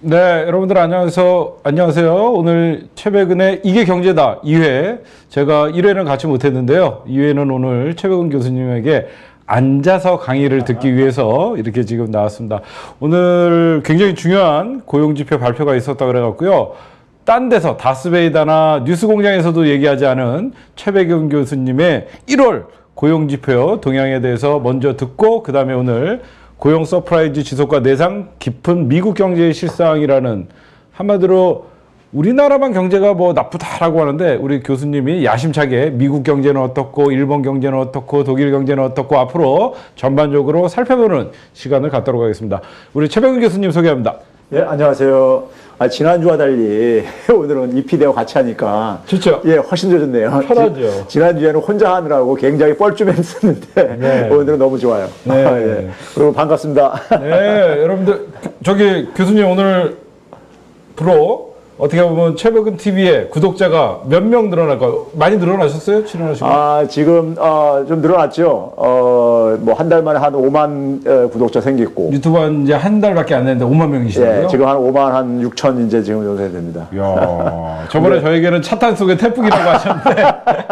네, 여러분들 안녕하세요. 오늘 최백은의 이게 경제다 2회. 제가 1회는 같이 못했는데요. 2회는 오늘 최백은 교수님에게 앉아서 강의를 듣기 위해서 이렇게 지금 나왔습니다. 오늘 굉장히 중요한 고용지표 발표가 있었다 그래갖고요. 딴 데서 다스베이다나 뉴스공장에서도 얘기하지 않은 최백은 교수님의 1월 고용지표 동향에 대해서 먼저 듣고 그 다음에 오늘 고용 서프라이즈 지속과 내상 깊은 미국 경제의 실상이라는, 한마디로 우리나라만 경제가 뭐 나쁘다라고 하는데 우리 교수님이 야심차게 미국 경제는 어떻고 일본 경제는 어떻고 독일 경제는 어떻고 앞으로 전반적으로 살펴보는 시간을 갖도록 하겠습니다. 우리 최백은 교수님 소개합니다. 예, 안녕하세요. 지난주와 달리 오늘은 이피디와 같이 하니까 좋죠. 예, 훨씬 더 좋네요. 편하죠. 지난주에는 혼자 하느라고 굉장히 뻘쭘했었는데 네. 오늘은 너무 좋아요. 네. 예. 그리고 반갑습니다. 네, 여러분들 저기 교수님 오늘 프로 어떻게 보면 최백은 TV의 구독자가 몇 명 늘어날까요? 많이 늘어나셨어요? 출연하시고? 지금 좀 늘어났죠. 뭐 한 달 만에 한 5만 구독자 생겼고. 유튜브는 이제 한 달밖에 안 됐는데 5만 명이시고요. 예, 지금 한 5만 한 6천 이제 지금 정도 됩니다. 이야, 저번에 저에게는 차탄 속의 태풍이라고 하셨는데.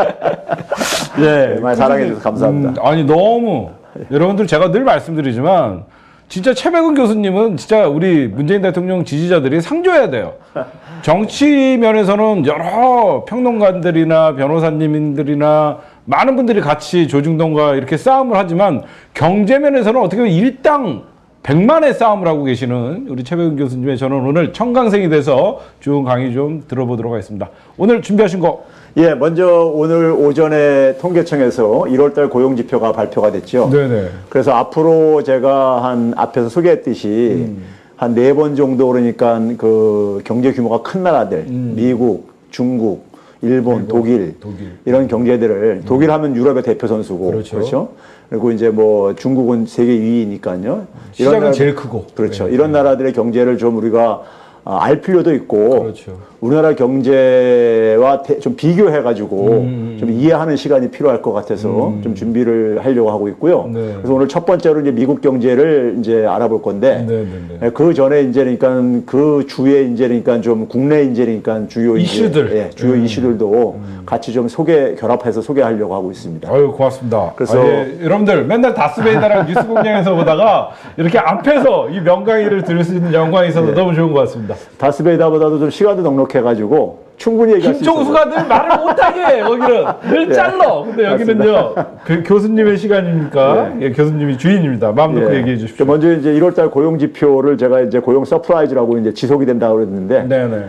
예, 많이 사랑해 주셔서 감사합니다. 아니 너무 여러분들 제가 늘 말씀드리지만 진짜 최백은 교수님은 진짜 우리 문재인 대통령 지지자들이 상조해야 돼요. 정치 면에서는 여러 평론가들이나 변호사님들이나 많은 분들이 같이 조중동과 이렇게 싸움을 하지만 경제 면에서는 어떻게 보면 일당 100만의 싸움을 하고 계시는 우리 최백은 교수님의, 저는 오늘 청강생이 돼서 좋은 강의 좀 들어보도록 하겠습니다. 오늘 준비하신 거? 예, 먼저 오늘 오전에 통계청에서 1월달 고용지표가 발표가 됐죠. 네네. 그래서 앞으로 제가 한 앞에서 소개했듯이 한 4번 정도 그러니까 그 경제 규모가 큰 나라들, 미국, 중국, 일본, 독일 이런 경제들을, 독일 하면 유럽의 대표 선수고, 그렇죠. 그리고 이제 뭐 중국은 세계 2위니까요. 시장은 제일 크고. 그렇죠. 네. 이런 나라들의 경제를 좀 우리가 알 필요도 있고, 그렇죠. 우리나라 경제와 좀 비교해가지고 좀 이해하는 시간이 필요할 것 같아서 좀 준비를 하려고 하고 있고요. 네. 그래서 오늘 첫 번째로 이제 미국 경제를 이제 알아볼 건데, 그 전에 이제 그러니까 그 주에 이제 그러니까 좀 국내 이제 그러니까 주요 이슈들, 예, 주요 이슈들도 같이 좀 결합해서 소개하려고 하고 있습니다. 아유, 고맙습니다. 그래서 여러분들 맨날 다스베이다랑 뉴스공장에서 보다가 이렇게 앞에서 이 명강의를 들을 수 있는 영광이 있어서 너무 좋은 것 같습니다. 다스베이다보다도 좀 시간도 넉넉해가지고 충분히 얘기할 수 있어요. 김종수가 늘 말을 못하게 해, 거기는. 늘 잘러. 근데 여기는요, 그 교수님의 시간이니까, 예, 교수님이 주인입니다. 마음 놓고 얘기해 주십시오. 먼저 이제 1월달 고용지표를 제가 이제 고용 서프라이즈라고 이제 지속이 된다고 그랬는데,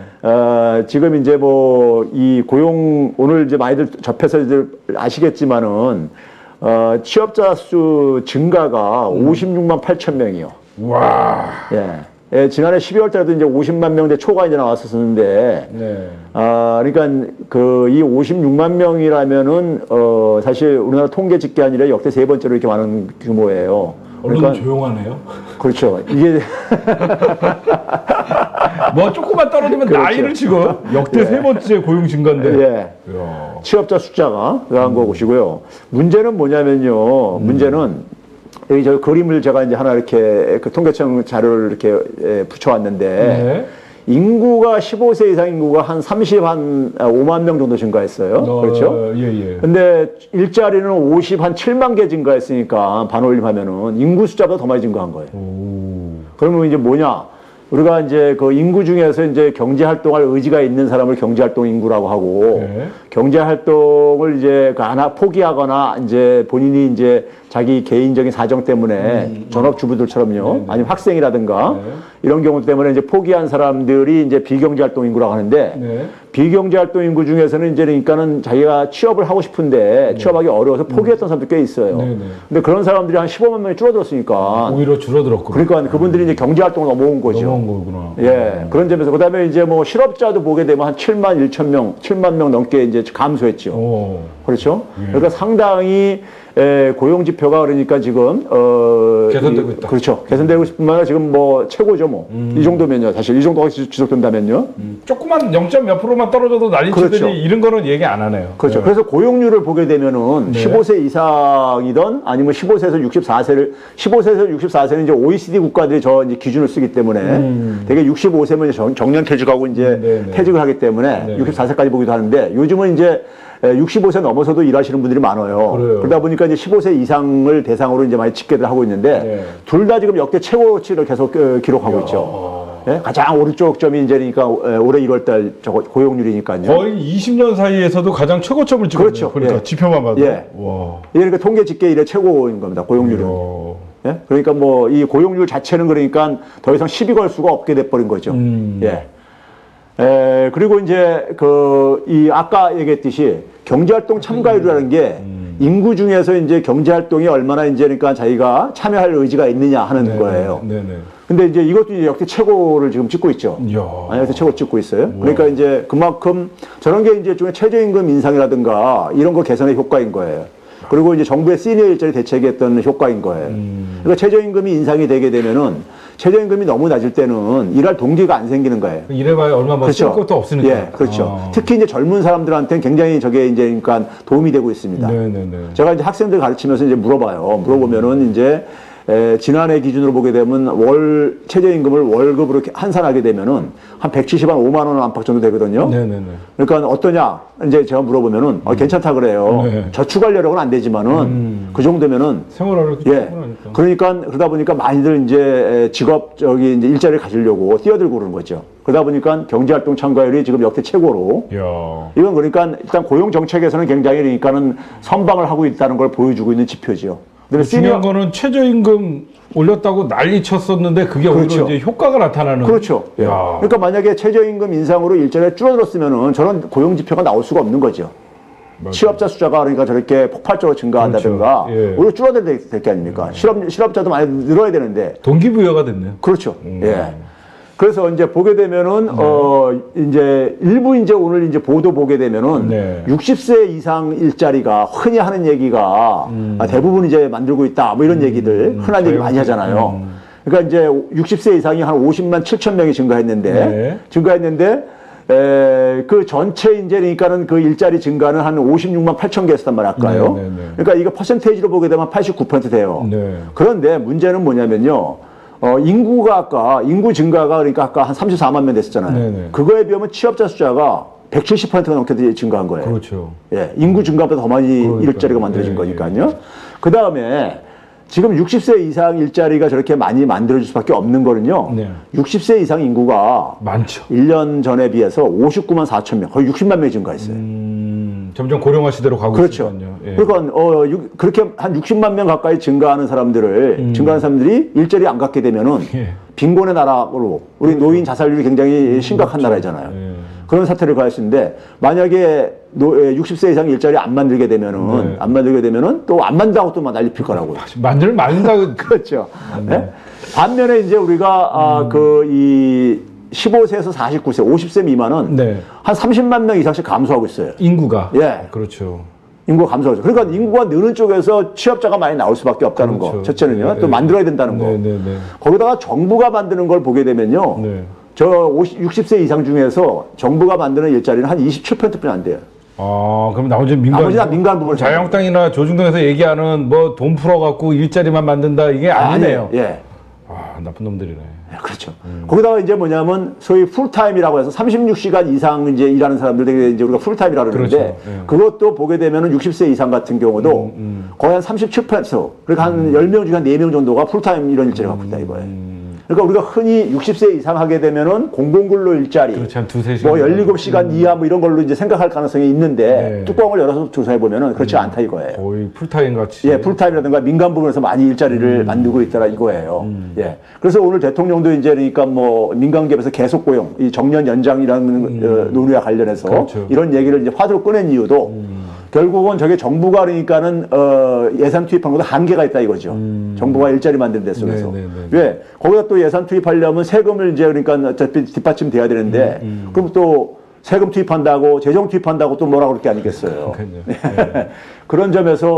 지금 이제 뭐 이 고용, 오늘 이제 많이들 접해서 이제 아시겠지만은, 취업자 수 증가가 56만 8천 명이요. 와. 예, 지난해 12월 달에도 이제 50만 명대 초가 이제 나왔었는데, 그러니까 이 56만 명이라면은, 사실 우리나라 통계 집계한 이래 역대 3번째로 이렇게 많은 규모예요. 그러니까 조용하네요. 그렇죠. 이게. 뭐 조금만 떨어지면 그렇죠. 나이를 치고 역대 3번째 고용 증가인데. 예. 취업자 숫자가 그런 거고시고요. 문제는 뭐냐면요. 문제는 여기 저 그림을 제가 이제 하나 이렇게 그 통계청 자료를 이렇게 붙여왔는데, 인구가 15세 이상 인구가 한 5만 명 정도 증가했어요. 그렇죠? 예. 근데 일자리는 한 7만 개 증가했으니까 반올림하면은 인구 숫자보다 더 많이 증가한 거예요. 그러면 이제 뭐냐? 우리가 이제 그 인구 중에서 이제 경제 활동할 의지가 있는 사람을 경제 활동 인구라고 하고, 경제 활동을 이제 하나 포기하거나 이제 본인이 이제 자기 개인적인 사정 때문에 전업주부들처럼요, 아니면 학생이라든가 이런 경우 때문에 이제 포기한 사람들이 이제 비경제 활동 인구라고 하는데, 비경제 활동 인구 중에서는 이제 그러니까는 자기가 취업을 하고 싶은데 취업하기 어려워서 포기했던 사람도 꽤 있어요. 근데 그런 사람들이 한 15만 명이 줄어들었으니까. 오히려 줄어들었구나. 그러니까 그분들이 이제 경제 활동을 넘어온 거죠. 넘어온 거구나. 예. 그런 점에서 그다음에 이제 뭐 실업자도 보게 되면 한 7만 1천 명, 7만 명 넘게 이제 감소했죠. 그렇죠? 그러니까 상당히 고용 지표가 그러니까 지금 개선되고 있다. 그렇죠. 개선되고 싶은 말은 지금 뭐 최고죠, 뭐. 이 정도면요. 사실 이 정도가 지속된다면요. 조금만 0. 몇 프로만 떨어져도 난리치더니 그렇죠. 이런 거는 얘기 안 하네요. 그렇죠. 네. 그래서 고용률을 보게 되면은 네. 15세 이상이던 아니면 15세에서 64세는 이제 OECD 국가들이 저 이제 기준을 쓰기 때문에 되게 65세면 이제 정년 퇴직하고 이제 네, 네. 퇴직을 하기 때문에 네. 64세까지 보기도 하는데 요즘은 이제 65세 넘어서도 일하시는 분들이 많아요. 그래요. 그러다 보니까 이제 15세 이상을 대상으로 이제 많이 집계를 하고 있는데 네. 둘 다 지금 역대 최고치를 계속 기록하고 있죠. 예? 가장 오른쪽 점이 이제 그러니까 올해 1월달 고용률이니까요. 거의 20년 사이에서도 가장 최고점을 찍었네요. 그렇죠. 그러니까 예. 지표만 봐도. 예. 와. 그러니까 통계 집계 이래 최고인 겁니다. 고용률은. 예? 그러니까 뭐 이 고용률 자체는 그러니까 더 이상 시비 걸 수가 없게 돼버린 거죠. 예. 그리고 이제 이 아까 얘기했듯이 경제활동 참가율이라는 게 인구 중에서 이제 경제활동이 얼마나 이제 그러니까 자기가 참여할 의지가 있느냐 하는 네네. 거예요. 네네. 근데 이제 이것도 이제 역대 최고를 지금 찍고 있죠. 이야. 역대 최고 찍고 있어요. 그러니까 이제 그만큼 저런 게 이제 중에 최저임금 인상이라든가 이런 거 개선의 효과인 거예요. 그리고 이제 정부의 시니어 일자리 대책에 했던 효과인 거예요. 그러니까 최저임금이 인상이 되게 되면은 최저임금이 너무 낮을 때는 일할 동기가 안 생기는 거예요. 이래봐야 얼마 뭐 쓸 것도 없으니까. 예, 그렇죠. 특히 이제 젊은 사람들한테는 굉장히 저게 이제 그러니까 도움이 되고 있습니다. 네네네. 제가 이제 학생들 가르치면서 이제 물어봐요. 물어보면은 이제 지난해 기준으로 보게 되면 월 최저임금을 월급으로 이렇게 환산하게 되면은 한 170만 5만 원 안팎 정도 되거든요. 네네네. 그러니까 어떠냐? 이제 제가 물어보면은 괜찮다 그래요. 네. 저축하려고는 안 되지만은 그 정도면은 생활하려고 예. 그러니까 그러다 보니까 많이들 이제 직업 이제 일자리를 가지려고 뛰어들고 그러는 거죠. 그러다 보니까 경제활동 참가율이 지금 역대 최고로. 이야. 이건 그러니까 일단 고용 정책에서는 굉장히 그러니까는 선방을 하고 있다는 걸 보여주고 있는 지표죠. 근데 중요한 거는 최저임금 올렸다고 난리 쳤었는데 그게 그렇죠. 오히려 이제 효과가 나타나는. 그렇죠. 예. 야. 그러니까 만약에 최저임금 인상으로 일자리가 줄어들었으면은 저런 고용 지표가 나올 수가 없는 거죠. 맞아요. 취업자 숫자가 그러니까 저렇게 폭발적으로 증가한다든가 그렇죠. 예. 오히려 줄어들 게 아닙니까? 실업자도 많이 늘어야 되는데. 동기부여가 됐네요. 그렇죠. 예. 그래서 이제 보게 되면은 이제 일부 이제 오늘 이제 보도 보게 되면은 네. 60세 이상 일자리가 흔히 하는 얘기가 대부분 이제 만들고 있다 뭐 이런 얘기들 흔한 얘기 많이 하잖아요. 그러니까 이제 60세 이상이 한 50만 7천 명이 증가했는데 그 전체 이제 그러니까는 그 일자리 증가는 한 56만 8천 개였단 말이에요, 아까요. 그러니까 이거 퍼센테이지로 보게 되면 89% 돼요. 네. 그런데 문제는 뭐냐면요. 인구 증가가 그러니까 아까 한 34만 명 됐었잖아요. 네네. 그거에 비하면 취업자 숫자가 170%가 넘게 증가한 거예요. 그렇죠. 예, 인구 증가보다 더 많이 일자리가 만들어진 예, 거니까요. 그 다음에 지금 60세 이상 일자리가 저렇게 많이 만들어질 수밖에 없는 거는요. 네. 60세 이상 인구가 많죠. 1년 전에 비해서 59만 4천 명, 거의 60만 명이 증가했어요. 점점 고령화 시대로 가고 그렇죠. 있으니까요. 예. 그러니까 그렇게 한 60만 명 가까이 증가하는 사람들이 일자리 안 갖게 되면은 예. 빈곤의 나라로 우리 노인 자살률이 굉장히 심각한 나라잖아요. 예. 그런 사태를 가했는데 만약에 60세 이상 일자리 안 만들게 되면은 또 안 만든다고 또 막 난리 필 거라고요. 만든다. 그렇죠. 네? 반면에 이제 우리가 이 15세에서 49세, 50세 미만은 네. 한 30만 명 이상씩 감소하고 있어요. 인구가. 예. 그렇죠. 인구가 감소하죠. 그러니까 인구가 느는 쪽에서 취업자가 많이 나올 수밖에 없다는 그렇죠. 거. 첫째는요. 네, 또 네. 만들어야 된다는 거. 네. 거기다가 정부가 만드는 걸 보게 되면요. 네. 저 60세 이상 중에서 정부가 만드는 일자리는 한 27%뿐이 안 돼요. 아, 그럼 나머지 나머지 다 민간 부분. 자유한국당이나 조중동에서 얘기하는 뭐 돈 풀어갖고 일자리만 만든다 이게 아니네요. 예. 아, 나쁜 놈들이네. 그렇죠. 거기다가 이제 뭐냐면 소위 풀타임이라고 해서 36시간 이상 이제 일하는 사람들 이제 우리가 풀타임이라고 그러는데 그렇죠. 예. 그것도 보게 되면은 60세 이상 같은 경우도 거의 한 37%. 그러니까 한 10명 중에 한 4명 정도가 풀타임 이런 일자리를 갖고 있다 이거예요. 그러니까 우리가 흔히 60세 이상 하게 되면은 공공근로 일자리. 그렇지, 한 두세 시간. 뭐 17시간 이하 뭐 이런 걸로 이제 생각할 가능성이 있는데 네. 뚜껑을 열어서 조사해 보면은 그렇지 않다 이거예요. 거의 풀타임 같이. 예, 풀타임이라든가 민간 부분에서 많이 일자리를 만들고 있더라 이거예요. 예. 그래서 오늘 대통령도 이제 그러니까 뭐 민간기업에서 계속 고용, 이 정년 연장이라는 논의와 관련해서 그렇죠. 이런 얘기를 이제 화두로 꺼낸 이유도 결국은 저게 정부가 그러니까는 예산 투입한 것도 한계가 있다 이거죠. 정부가 일자리 만드는 데 속에서. 왜? 거기다 또 예산 투입하려면 세금을 이제 그러니까 어차피 뒷받침돼야 되는데 그럼 또 세금 투입한다고 재정 투입한다고 또 뭐라고 그럴 게 아니겠어요. 네. 그런 점에서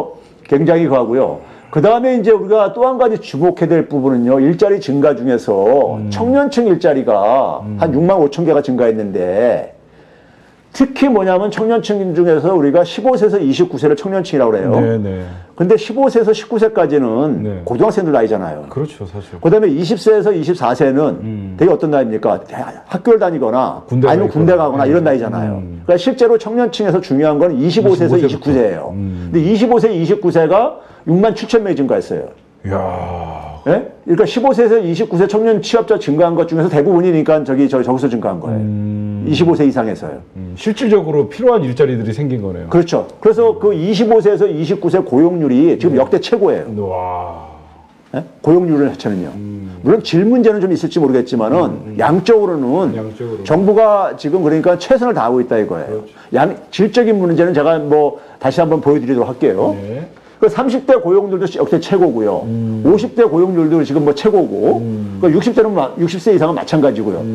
굉장히 그하고요. 그 다음에 이제 우리가 또 한 가지 주목해야 될 부분은요, 일자리 증가 중에서 청년층 일자리가 한 6만 5천 개가 증가했는데, 특히 뭐냐면 청년층 중에서 우리가 15세에서 29세를 청년층이라고 그래요. 네네. 근데 15세에서 19세까지는 네. 고등학생들 나이잖아요. 그렇죠, 사실. 그 다음에 20세에서 24세는 되게 어떤 나이입니까? 학교를 다니거나 군대 아니면 군대 가거나. 가거나 이런 나이잖아요. 그러니까 실제로 청년층에서 중요한 건 25세에서 29세예요. 근데 25세, 29세가 6만 7천 명이 증가했어요. 이야. 예? 그러니까 15세에서 29세 청년 취업자 증가한 것 중에서 대부분이니까 저기서 증가한 거예요. 25세 이상에서요. 실질적으로 필요한 일자리들이 생긴 거네요. 그렇죠. 그래서 그 25세에서 29세 고용률이 지금 역대 최고예요. 와. 예? 고용률을 해치면요. 물론 질 문제는 좀 있을지 모르겠지만은 양적으로는 양적으로. 정부가 지금 그러니까 최선을 다하고 있다 이거예요. 그렇죠. 질적인 문제는 제가 뭐 다시 한번 보여드리도록 할게요. 네. 그 30대 고용률도 역대 최고고요. 50대 고용률도 지금 뭐 최고고, 그 60세 이상은 마찬가지고요.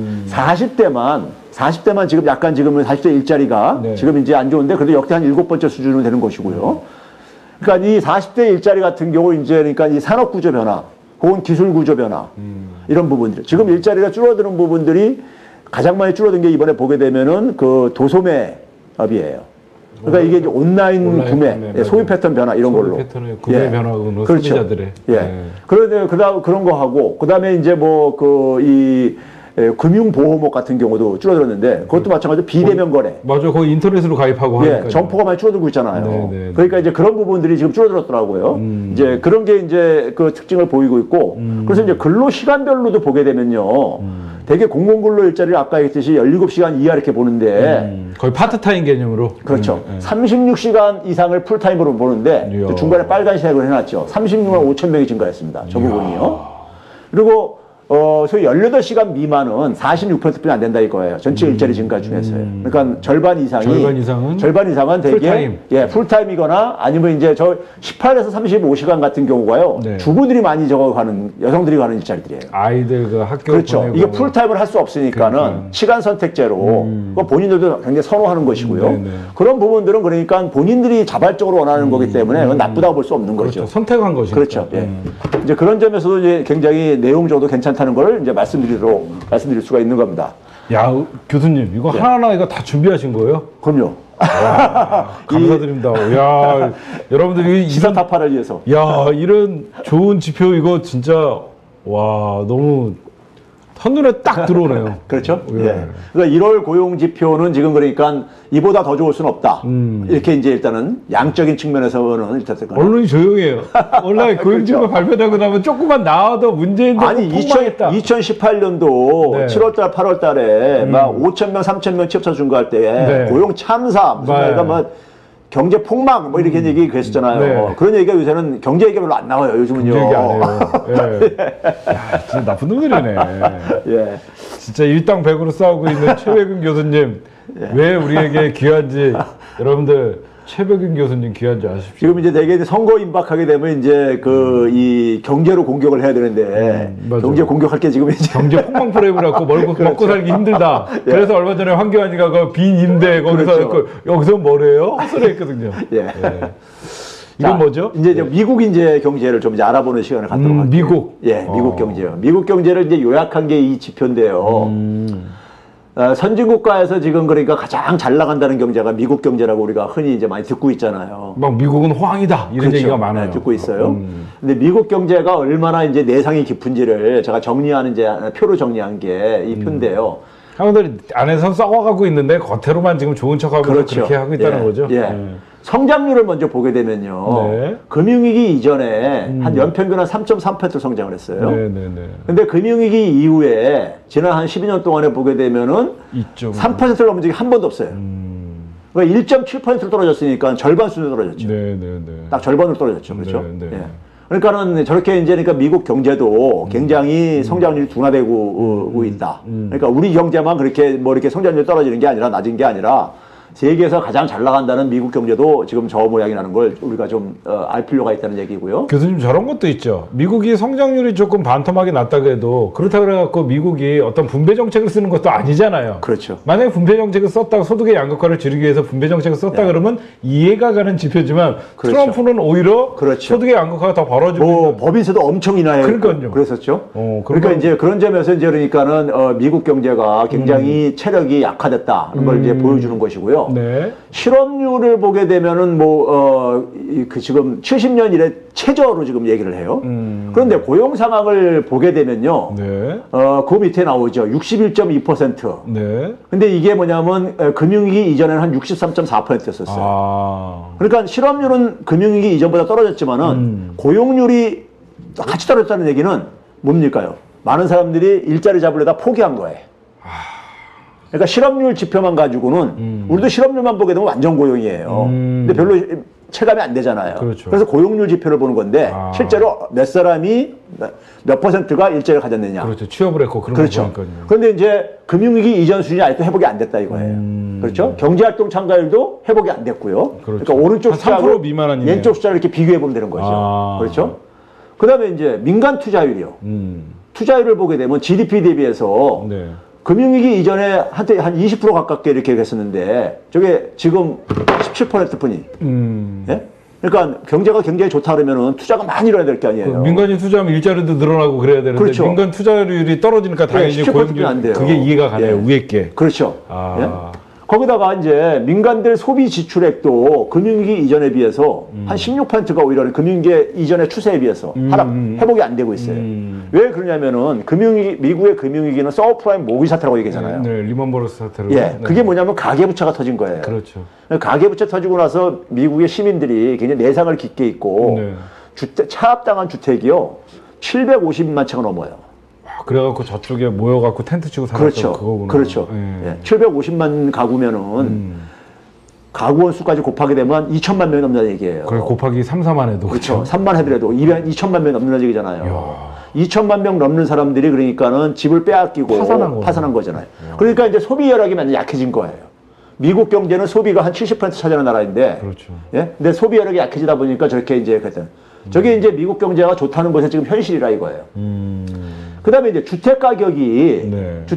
40대만 지금 약간 지금은 40대 일자리가 네. 지금 이제 안 좋은데 그래도 역대 한 7번째 수준으로 되는 것이고요. 그러니까 이 40대 일자리 같은 경우 이제 그러니까 이 산업 구조 변화, 혹은 기술 구조 변화 이런 부분들. 지금 일자리가 줄어드는 부분들이 가장 많이 줄어든 게 이번에 보게 되면은 그 도소매업이에요. 그러니까 이게 이제 온라인 구매, 소비 패턴 변화 이런 걸로. 소비 패턴의 구매 변화로 그렇죠. 소비자들의. 예. 네. 그런데 그런 거 하고 그다음에 이제 뭐 이 금융보호목 같은 경우도 줄어들었는데 그것도 마찬가지로 비대면 거래. 맞아, 거의 인터넷으로 가입하고 하니까. 점포가 많이 줄어들고 있잖아요. 네네. 그러니까 이제 그런 부분들이 지금 줄어들었더라고요. 이제 그런 게 이제 그 특징을 보이고 있고, 그래서 이제 근로 시간별로도 보게 되면요, 되게 공공근로 일자리를 아까 얘기했듯이 17시간 이하 이렇게 보는데, 거의 파트타임 개념으로. 그렇죠. 36시간 이상을 풀타임으로 보는데, 이야. 중간에 빨간색으로 해놨죠. 36만 5천 명이 증가했습니다. 저 부분이요. 그리고 소위 18시간 미만은 46%뿐이 안 된다 이거예요. 전체 일자리 증가 중에서요. 그러니까 절반 이상은 되게 풀타임. 풀타임이거나 아니면 이제 저 18에서 35시간 같은 경우가요. 네. 주부들이 많이 저거 가는 여성들이 가는 일자리들이에요. 아이들 그 학교 그렇죠. 보내고. 이게 풀타임을 할 수 없으니까는 그러니까. 시간 선택제로 그거 본인들도 굉장히 선호하는 것이고요. 네네. 그런 부분들은 그러니까 본인들이 자발적으로 원하는 거기 때문에 그건 나쁘다고 볼 수 없는 그렇죠. 거죠. 선택한 것이죠. 그렇죠. 예. 이제 그런 점에서도 이제 굉장히 내용적으로 괜찮다는 걸 이제 말씀드릴 수가 있는 겁니다. 야, 교수님, 이거 하나하나 이거 다 준비하신 거예요? 그럼요. 감사드립니다. 야, 여러분들이 시사 타파를 위해서. 야, 이런 좋은 지표 이거 진짜 와, 너무 한눈에 딱 들어오네요. 그렇죠. 예. 예. 그러니까 1월 고용 지표는 지금 그러니까 이보다 더 좋을 수는 없다. 이렇게 이제 일단은 양적인 측면에서는 일단 언론이 조용해요. 원래 고용지표 발표되고 나면 조금만 나와도 문재인도 아니 폭망했다. 2018년도 네. 7월달, 8월달에 막 5천 명, 3천 명 취업자 증가할 때 네. 고용 참사 무슨 네. 말이야 뭐 경제 폭망 뭐 이렇게 얘기 그랬었잖아요. 네. 그런 얘기가 요새는 경제 얘기가 별로 안 나와요. 요즘은요. 얘기 안 해요. 예. 야, 진짜 나쁜 놈들이네. 예. 진짜 일당백으로 싸우고 있는 최백은 교수님 왜 우리에게 귀한지 여러분들 최백은 교수님 귀한지 아십시오. 지금 이제 되게 선거 임박하게 되면 이제 그 이 경제로 공격을 해야 되는데 맞아요. 경제 공격할 게 지금 이제 경제 폭망 프레임을 갖고 먹고 살기 힘들다. 예. 그래서 얼마 전에 황교안이가 그 빈 임대 거기서 그렇죠. 여기서 뭐래요? 헛소리했거든요. 예. 이건 자, 뭐죠? 이제 미국 이제 경제를 좀 이제 알아보는 시간을 갖도록 할게요. 미국. 예, 미국 경제요. 미국 경제를 이제 요약한 게 이 지표인데요. 선진국가에서 지금 그러니까 가장 잘 나간다는 경제가 미국 경제라고 우리가 흔히 이제 많이 듣고 있잖아요. 막 미국은 호황이다 이런 그렇죠. 얘기가 많아요. 네, 듣고 있어요. 근데 미국 경제가 얼마나 이제 내상이 깊은지를 제가 정리하는 이제 표로 정리한 게 이 표인데요. 사람들이 안에서 썩어가고 있는데 겉으로만 지금 좋은 척하고 그렇죠. 그렇게 하고 있다는 예, 거죠. 예. 성장률을 먼저 보게 되면요. 네. 금융위기 이전에 한 연평균 한 3.3% 성장을 했어요. 네네네. 근데 금융위기 이후에 지난 한 12년 동안에 보게 되면은 3%를 넘은 적이 한 번도 없어요. 그러니까 1.7% 떨어졌으니까 절반 수준으로 떨어졌죠. 네네네. 딱 절반으로 떨어졌죠. 그렇죠? 네, 네. 예. 그러니까는 저렇게 이제 그러니까 미국 경제도 굉장히 성장률이 둔화되고 있다. 그러니까 우리 경제만 그렇게 뭐 이렇게 성장률이 떨어지는 게 아니라 낮은 게 아니라 세계에서 가장 잘 나간다는 미국 경제도 지금 저 모양이라는 걸 우리가 좀 알 필요가 있다는 얘기고요. 교수님 저런 것도 있죠. 미국이 성장률이 조금 반토막이 났다고 해도 그렇다고 해갖고 미국이 어떤 분배 정책을 쓰는 것도 아니잖아요. 그렇죠. 만약에 분배 정책을 썼다가 소득의 양극화를 줄이기 위해서 분배 정책을 썼다 그러면 이해가 가는 지표지만 그렇죠. 트럼프는 오히려 그렇죠. 소득의 양극화가 더 벌어지고 있는 법인세도 엄청 인하해. 그러니까요. 그랬었죠. 그러니까 그러니까 이제 그런 점에서 이제 그러니까는 미국 경제가 굉장히 체력이 약화됐다는 걸 이제 보여주는 것이고요. 네. 실업률을 보게 되면은 그 지금 70년 이래 최저로 지금 얘기를 해요. 그런데 고용 상황을 보게 되면요. 네. 그 밑에 나오죠. 61.2%. 네. 근데 이게 뭐냐면 금융위기 이전에는 한 63.4%였었어요. 아. 그러니까 실업률은 금융위기 이전보다 떨어졌지만은 고용률이 같이 떨어졌다는 얘기는 뭡니까요? 많은 사람들이 일자리 잡으려다 포기한 거예요. 그러니까 실업률 지표만 가지고는 우리도 실업률만 보게 되면 완전 고용이에요. 근데 별로 체감이 안 되잖아요. 그렇죠. 그래서 고용률 지표를 보는 건데 실제로 몇 사람이 몇 퍼센트가 일자리를 가졌느냐. 그렇죠. 취업을 했고 그런 그렇죠. 거 보니까요. 그런데 이제 금융위기 이전 수준이 아직도 회복이 안 됐다 이거예요. 그렇죠. 경제활동 참가율도 회복이 안 됐고요. 그렇죠. 그러니까 오른쪽 한 숫자하고 3% 미만이네요. 왼쪽 숫자를 이렇게 비교해 보면 되는 거죠. 그렇죠. 그다음에 이제 민간 투자율이요. 투자율을 보게 되면 GDP 대비해서 네. 금융위기 이전에 한때 한 20% 가깝게 이렇게 됐었는데 저게 지금 17%뿐이. 예? 그러니까 경제가 굉장히 좋다 그러면은 투자가 많이 일어나야 될 게 아니에요. 민간이 투자하면 일자리도 늘어나고 그래야 되는데 그렇죠. 민간 투자율이 떨어지니까 당연히 네, 17%는 안 돼요. 그게 이해가 가네요. 예. 위에 게. 그렇죠. 아. 예? 거기다가 이제 민간들 소비 지출액도 금융위기 이전에 비해서 한 16%가 오히려 금융위기 이전의 추세에 비해서 회복이 안 되고 있어요. 왜 그러냐면은 미국의 금융위기는 서브프라임 모기 사태라고 얘기하잖아요. 네, 리먼버러스 사태로. 예, 네. 그게 뭐냐면 가계부채가 터진 거예요. 그렇죠. 가계부채 터지고 나서 미국의 시민들이 굉장히 내상을 깊게 입고 네. 차압당한 주택이요 750만 채가 넘어요. 그래갖고 저쪽에 모여갖고 텐트 치고 살았던 그렇죠. 그거구나. 그렇죠. 예. 예. 750만 가구면은 가구원 수까지 곱하게 되면 2천만 명이 넘는다는 얘기예요. 그래 곱하기 3, 4만 해도 그렇죠. 3만 해더라도 2천만 명이 넘는다는 얘기잖아요. 2천만 명 넘는 사람들이 그러니까는 집을 빼앗기고 파산한 거잖아요. 그러니까 이제 소비 여력이 많이 약해진 거예요. 미국 경제는 소비가 한 70% 차지하는 나라인데, 그렇죠. 예? 근데 소비 여력이 약해지다 보니까 저렇게 이제 저게 이제 미국 경제가 좋다는 것의 지금 현실이라 이거예요. 그다음에 이제 주택 가격이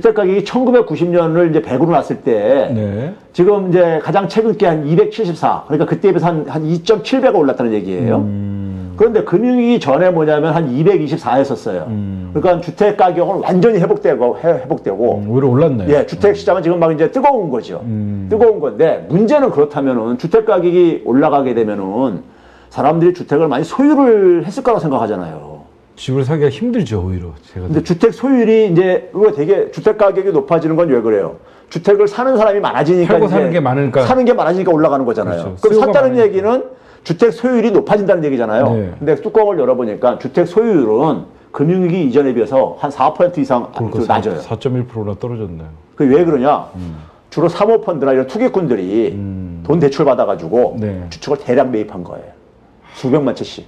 1990년을 이제 100으로 놨을 때 지금 이제 가장 최근 게 한 274. 그러니까 그때에 비해서 한 2.7배가 올랐다는 얘기예요. 그런데 금융위기 전에 뭐냐면 한 224였었어요. 그러니까 주택 가격은 완전히 회복되고 오히려 올랐네요. 예, 주택 시장은 지금 막 이제 뜨거운 거죠. 뜨거운 건데 문제는 그렇다면은 주택 가격이 올라가게 되면은 사람들이 주택을 많이 소유를 했을 거라고 생각하잖아요. 집을 사기가 힘들죠, 오히려. 근데 주택 소유율이 이제 이거 되게 주택 가격이 높아지는 건 왜 그래요? 주택을 사는 사람이 많아지니까 살고 사는 게 많으니까 올라가는 거잖아요. 그렇죠. 그럼 샀다는 얘기는 주택 소유율이 높아진다는 얘기잖아요. 네. 근데 뚜껑을 열어보니까 주택 소유율은 금융위기 이전에 비해서 한 4% 이상 낮아요. 4.1%나 떨어졌네요. 그 왜 그러냐? 주로 사모펀드나 이런 투기꾼들이 돈 대출 받아가지고 주택을 대량 매입한 거예요. 수백만 채씩.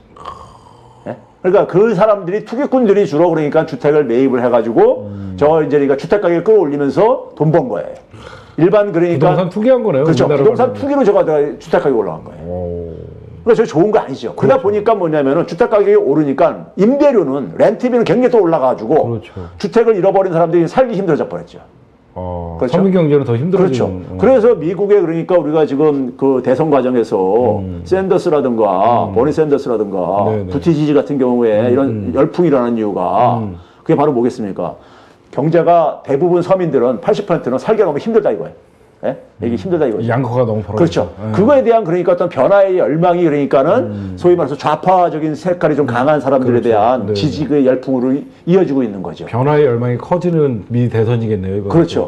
예? 그러니까 그 사람들이 투기꾼들이 주로 그러니까 주택을 매입을 해가지고 그러니까 주택 가격을 끌어올리면서 돈 번 거예요. 일반 그러니까 부동산 투기한 거네요. 그렇죠. 부동산 투기로 주택 가격이 올라간 거예요. 그러니까 저게 좋은 거 아니죠. 그러다 보니까 뭐냐면은 주택 가격이 오르니까 임대료는 렌트비는 굉장히 또 올라가가지고 주택을 잃어버린 사람들이 살기 힘들어져 버렸죠. 그렇죠? 서민 경제는 더 힘들어지죠. 그렇죠. 그래서 미국에 그러니까 우리가 지금 그 대선 과정에서 샌더스라든가 버니 샌더스라든가 부티지지 같은 경우에 이런 열풍이 일어나는 이유가 그게 바로 뭐겠습니까? 경제가 대부분 서민들은 80%는 살기가 너무 힘들다 이거예요. 예? 이게 힘들다 이거죠. 양극화가 너무 벌어졌죠. 그렇죠. 그거에 대한 그러니까 어떤 변화의 열망이 그러니까는 소위 말해서 좌파적인 색깔이 좀 강한 사람들에 대한 지지의 열풍으로 이어지고 있는 거죠. 변화의 열망이 커지는 미 대선이겠네요. 이번 그렇죠.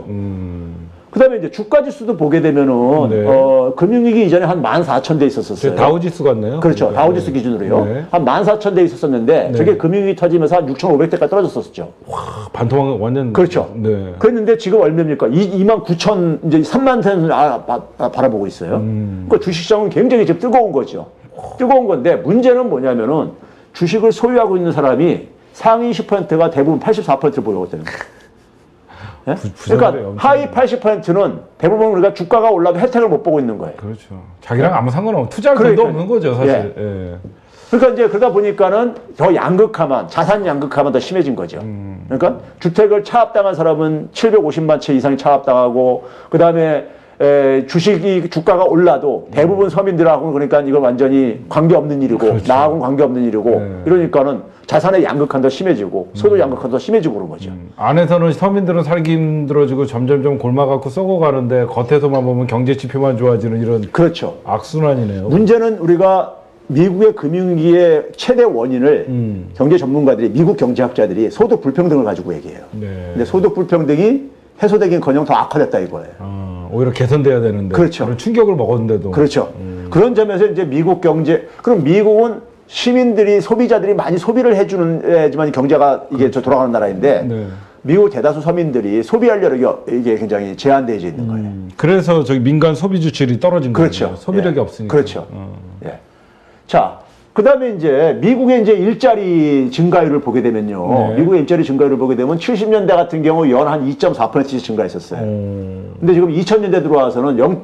그다음에 이제 주가 지수도 보게 되면은 금융위기 이전에 한 14,000대 있었어요. 다우지수 같네요. 그렇죠. 다우지수 기준으로요. 한 14,000대 있었었는데 저게 금융위기 터지면서 한 6,500대까지 떨어졌었죠. 와, 반토막 완전 그렇죠. 그랬는데 지금 얼마입니까? 29,000 이제 3만 대는 바라보고 있어요. 그 주식시장은 굉장히 지금 뜨거운 거죠. 뜨거운 건데 문제는 뭐냐면은 주식을 소유하고 있는 사람이 상위 10%가 대부분 84%를 보유하고 있다는 거예요. 예? 그러니까 하위 80%는 대부분 우리가 주가가 올라도 혜택을 못 보고 있는 거예요. 그렇죠. 자기랑 아무 상관없는 투자할 돈도 없는 거죠, 사실. 예. 그러니까 이제 그러다 보니까는 더 양극화만, 자산 양극화만 더 심해진 거죠. 그러니까 주택을 차압당한 사람은 750만 채 이상이 차압당하고, 그 다음에 주식이 주가가 올라도 대부분 서민들하고는 그러니까 이건 완전히 관계없는 일이고, 그렇죠. 나하고는 관계없는 일이고, 이러니까는 자산의 양극화는 더 심해지고, 소득 양극화도 더 심해지고 그런 거죠. 안에서는 서민들은 살기 힘들어지고 점점점 골마갖고 썩어가는데 겉에서만 보면 경제 지표만 좋아지는 이런 그렇죠. 악순환이네요. 문제는 우리가 미국의 금융위기의 최대 원인을 경제 전문가들이, 미국 경제학자들이 소득 불평등을 가지고 얘기해요. 네. 근데 소득 불평등이 해소되긴커녕 더 악화됐다 이거예요. 오히려 개선돼야 되는데. 그렇죠. 그런 충격을 먹었는데도. 그렇죠. 그런 점에서 이제 미국 경제, 그럼 미국은 시민들이, 소비자들이 많이 소비를 해주는 경제가 이게 저 돌아가는 나라인데, 네. 미국 대다수 서민들이 소비할 여력이 이게 굉장히 제한되어 있는 거예요. 그래서 저기 민간 소비 주출이 떨어진 거죠. 그렇죠. 소비력이 없으니까. 그렇죠. 예. 자, 그 다음에 이제 미국의 이제 일자리 증가율을 보게 되면요. 네. 미국의 일자리 증가율을 보게 되면 70년대 같은 경우 연 한 2.4%씩 증가했었어요. 근데 지금 2000년대 들어와서는 연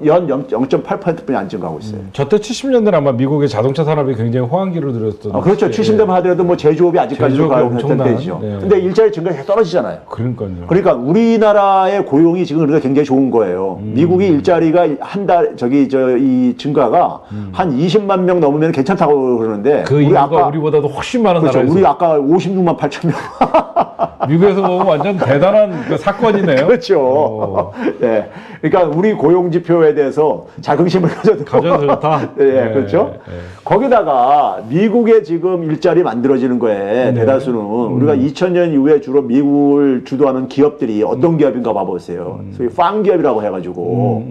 0.8%뿐이 안 증가하고 있어요. 저때 70년대는 아마 미국의 자동차 산업이 굉장히 호황기로 들었던. 그렇죠. 70년대만 하더라도 뭐 제조업이 아직까지도 가고 있던 때죠. 네. 근데 일자리 증가가 계속 떨어지잖아요. 그러니까요. 그러니까 우리나라의 고용이 지금 그러니까 굉장히 좋은 거예요. 미국이 일자리가 한 달, 이 증가가 한 20만 명 넘으면 괜찮다고 그러는데. 그 인구가 우리보다도 훨씬 많은 그렇죠. 나라에서. 우리 아까 56만 8천 명. 미국에서 보면 완전 대단한 그 사건이네요. 그렇죠. 예. 그러니까 우리 고용 지표에 대해서 자긍심을 가져도 좋다. 예, 네, 그렇죠. 네. 거기다가 미국의 지금 일자리 만들어지는 거에 대다수는 우리가 2000년 이후에 주로 미국을 주도하는 기업들이 어떤 기업인가 봐보세요. 소위 팡 기업이라고 해가지고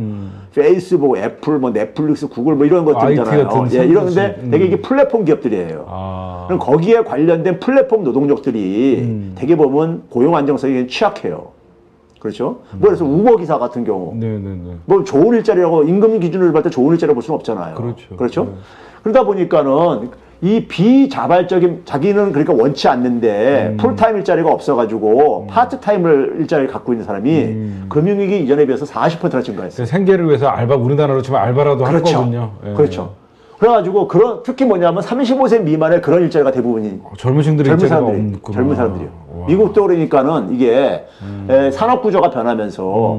페이스북, 애플, 뭐 넷플릭스, 구글 뭐 이런 것들 있잖아요. 예, 이런데 되게 이게 플랫폼 기업들이에요. 그럼 거기에 관련된 플랫폼 노동력들이 되게 보면 고용 안정성이 취약해요. 그렇죠? 뭐 그래서 우버 기사 같은 경우, 뭐 좋은 일자리라고 임금 기준을 볼 때 좋은 일자리라고 볼 수는 없잖아요. 그렇죠. 그렇죠? 그러다 보니까는 이 비자발적인, 자기는 그러니까 원치 않는데 풀타임 일자리가 없어가지고 파트타임을 일자리를 갖고 있는 사람이 금융위기 이전에 비해서 40%나 증가했어요. 생계를 위해서 알바, 우리나라로 치면 알바라도 그렇죠. 하거든요. 예. 그렇죠. 그래가지고 특히 뭐냐면 35세 미만의 그런 일자리가 대부분이 젊은 사람들이요. 미국도 그러니까는 이게 산업 구조가 변하면서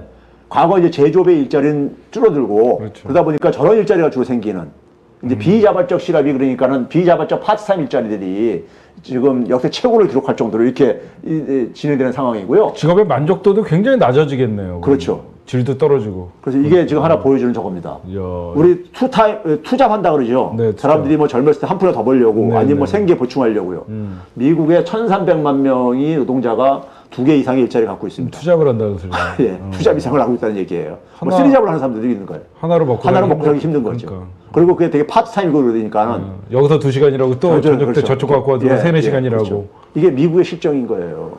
과거 이제 제조업의 일자리는 줄어들고 그렇죠. 그러다 보니까 저런 일자리가 주로 생기는 이제 비자발적 실업이 그러니까는 비자발적 파트타임 일자리들이 지금 역대 최고를 기록할 정도로 이렇게 진행되는 상황이고요. 직업의 만족도도 굉장히 낮아지겠네요. 그렇죠. 질도 떨어지고. 그래서 이게 지금 하나 보여주는 저겁니다. 우리 투잡한다 그러죠. 네, 사람들이 뭐 젊었을 때 한 푼이라도 더 벌려고 아니면 뭐 생계 보충하려고요. 미국의 1,300만 명이 노동자가 2개 이상의 일자리를 갖고 있습니다. 투잡을 한다는 소리죠. 예, 투잡 이상을 하고 있다는 얘기예요. 뭐 쓰리잡을 하는 사람들도 있는 거예요. 하나로 먹고 살기 힘든 거죠. 그러니까. 그리고 그게 되게 파트타임이고 그러니까는 여기서 2시간이라고 또 저녁 때 저쪽 갖고 와도 3-4시간이라고. 그렇죠. 이게 미국의 실정인 거예요.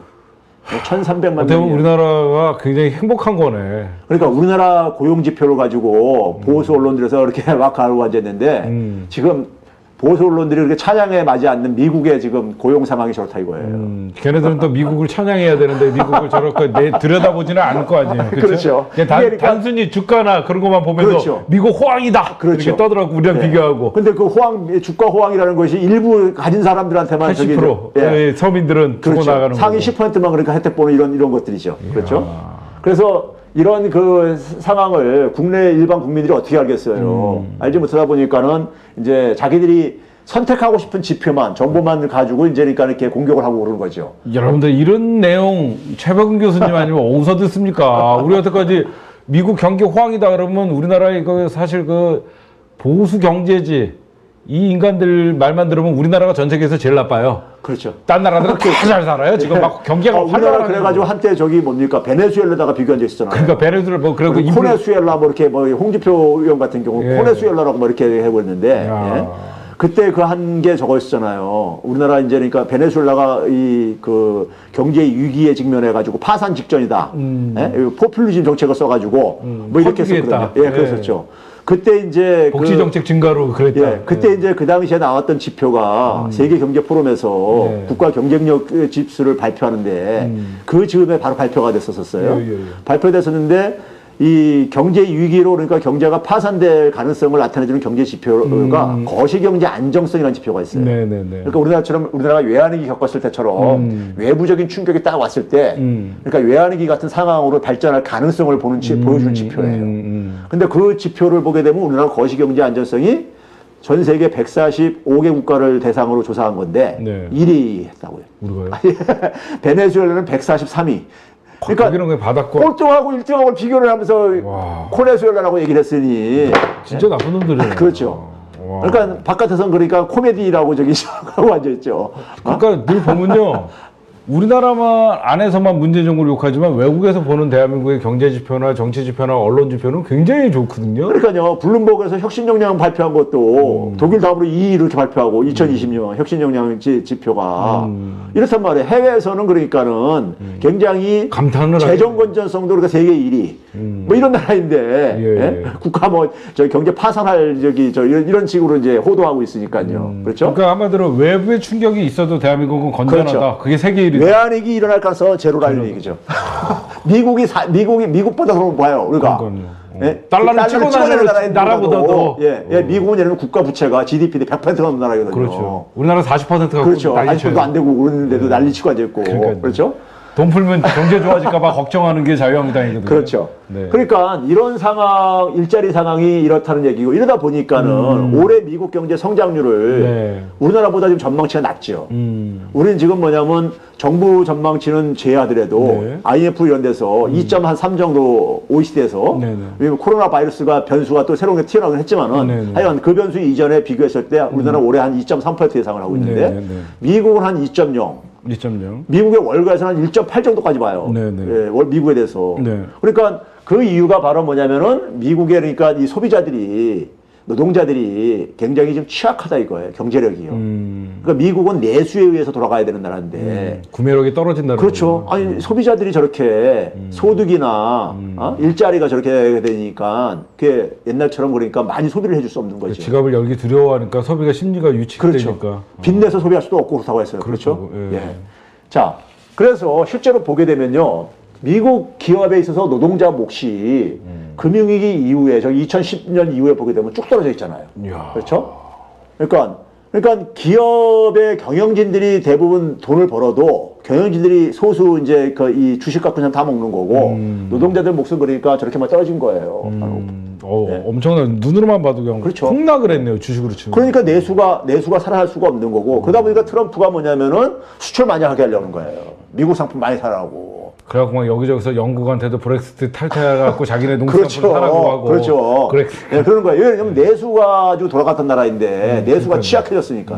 1,300만 명. 우리나라가 굉장히 행복한 거네. 그러니까 우리나라 고용 지표를 가지고 보수 언론들에서 이렇게 막 가르고 앉았는데 지금 보수 언론들이 그렇게 찬양에 맞지 않는 미국의 지금 고용 상황이 저렇다 이거예요. 걔네들은 또 미국을 찬양해야 되는데 미국을 저렇게 들여다보지는 않을 거 아니에요. 그렇죠. 그냥 단순히 주가나 그런 것만 보면서 그렇죠. 미국 호황이다. 그렇죠. 이렇게 떠들어가고 우리랑 비교하고. 근데 그 주가 호황이라는 것이 일부 가진 사람들한테만 80% 서민들은 주고 그렇죠. 나가는 상위 10%만 그러니까 혜택 보는 이런 것들이죠. 그렇죠. 그래서 이런 그 상황을 국내 일반 국민들이 어떻게 알겠어요. 알지 못하다 보니까는 이제 자기들이 선택하고 싶은 지표만, 정보만 가지고 이제 그러니까 이렇게 공격을 하고 그러는 거죠. 여러분들 이런 내용 최백은 교수님 아니면 어디서 듣습니까? 우리 여태까지 미국 경기 호황이다 그러면 우리나라의 사실 보수 경제지 이 인간들 말만 들으면 우리나라가 전 세계에서 제일 나빠요. 그렇죠. 딴 나라들은 다 잘 살아요. 지금 막 경기가 우리나라 그래가지고 한때 뭡니까 베네수엘라다가 비교한 적 있잖아요. 그러니까 베네수엘라 그리고 코네수엘라 이렇게 홍지표 의원 같은 경우 코네수엘라라고 이렇게 해버렸는데 그때 그 한 게 저거 있었잖아요. 우리나라 이제 그러니까 베네수엘라가 이 그 경제 위기에 직면해가지고 파산 직전이다. 예? 포퓰리즘 정책을 써가지고 뭐 이렇게 했었거든요. 예, 그랬었죠. 그때 이제 복지 정책 증가로 그랬다. 예, 그때 이제 그 당시에 나왔던 지표가 세계 경제 포럼에서 국가 경쟁력 지수를 발표하는데 그 즈음에 바로 발표가 됐었어요. 발표됐었는데 이 경제 위기로 그러니까 경제가 파산될 가능성을 나타내주는 경제 지표가 거시경제 안정성이라는 지표가 있어요. 그러니까 우리나라가 외환위기 겪었을 때처럼 외부적인 충격이 딱 왔을 때 그러니까 외환위기 같은 상황으로 발전할 가능성을 보여주는 지표예요. 근데 그 지표를 보게 되면 우리나라 거시경제 안정성이 전 세계 145개 국가를 대상으로 조사한 건데 1위 했다고요. 우리가요? 베네수엘라는 143위. 그러니까 받았고 꼴등하고 1등하고 비교를 하면서 코네수엘라라고 얘기를 했으니 진짜 나쁜 놈들이네. 그렇죠. 그러니까 바깥에서는 그러니까 코미디라고 저기 하고 앉아있죠. 그러니까 늘 보면요. 우리나라만 안에서만 문재 정부를 욕하지만 외국에서 보는 대한민국의 경제 지표나 정치 지표나 언론 지표는 굉장히 좋거든요. 그러니까요. 블룸버그에서 혁신 역량 발표한 것도 독일 다음으로 2위 이렇게 발표하고 2020년 혁신 역량 지표가 이렇단 말이에요. 해외에서는 그러니까는 굉장히 감탄을 재정 건전성도 그러니까 세계 1위 뭐 이런 나라인데 예? 국가 뭐 저 경제 파산할 이런 식으로 이제 호도하고 있으니까요. 그렇죠? 그러니까 아마도 외부의 충격이 있어도 대한민국은 건전하다. 그렇죠. 그게 세계 1위. 외환위기 일어날 가능성 제로라는 얘기죠. 미국보다 더 봐요. 우리가. 예? 달러를 찍어내는 나라보다도. 미국은 예를 들면 국가 부채가 GDP 대 100%가 넘는 나라거든요. 그렇죠. 우리나라 40%가 그렇죠. 아직도 안 되고 그러는데도 난리치고 앉아있고. 그렇죠? 돈 풀면 경제 좋아질까봐 걱정하는 게 자유한국당이거든요. 그렇죠. 그러니까 이런 상황, 일자리 상황이 이렇다는 얘기고 이러다 보니까는 올해 미국 경제 성장률을 우리나라보다 지금 전망치가 낮죠. 우리는 지금 뭐냐면 정부 전망치는 제하더라도 IMF 이런 데서 2.3 정도 OECD에서 왜냐면 코로나 바이러스가 변수가 또 새로운 게 튀어나오긴 했지만은 하여간 그 변수 이전에 비교했을 때 우리나라 올해 한 2.3% 예상을 하고 있는데 미국은 한 2.0. 미국의 월가에서는 한 1.8 정도까지 봐요. 미국에 대해서. 그러니까 그 이유가 바로 뭐냐면은 미국의 그러니까 이 소비자들이 노동자들이 굉장히 좀 취약하다 이거예요. 경제력이요. 그러니까 미국은 내수에 의해서 돌아가야 되는 나라인데 구매력이 떨어진다는 그렇죠. 거구나. 아니 소비자들이 저렇게 소득이나 일자리가 저렇게 되니까 그게 옛날처럼 그러니까 많이 소비를 해줄 수 없는 거죠. 지갑을 열기 두려워하니까 소비가 심리가 유치되니까. 그렇죠. 빚내서 소비할 수도 없고 그렇다고 했어요. 그렇죠. 자, 그래서 실제로 보게 되면요. 미국 기업에 있어서 노동자 몫이 금융위기 이후에 저 2010년 이후에 보게 되면 쭉 떨어져 있잖아요. 그렇죠? 그러니까 기업의 경영진들이 대부분 돈을 벌어도 경영진들이 소수 이제 이 주식 갖고 그냥 다 먹는 거고 노동자들 몫은 그러니까 저렇게만 떨어진 거예요. 엄청난 눈으로만 봐도 그냥 그렇죠. 폭락을 했네요. 주식으로 치면. 그러니까 내수가 살아날 수가 없는 거고 그러다 보니까 트럼프가 뭐냐면은 수출 많이 하게 하려는 거예요. 미국 상품 많이 사라고. 그래갖고 막 여기저기서 영국한테도 브렉시트 탈퇴해갖고 자기네 농산물 사라고 하고. 그렇죠. 그러는 거예요. 왜냐면 내수가 아주 돌아갔던 나라인데 내수가 취약해졌으니까.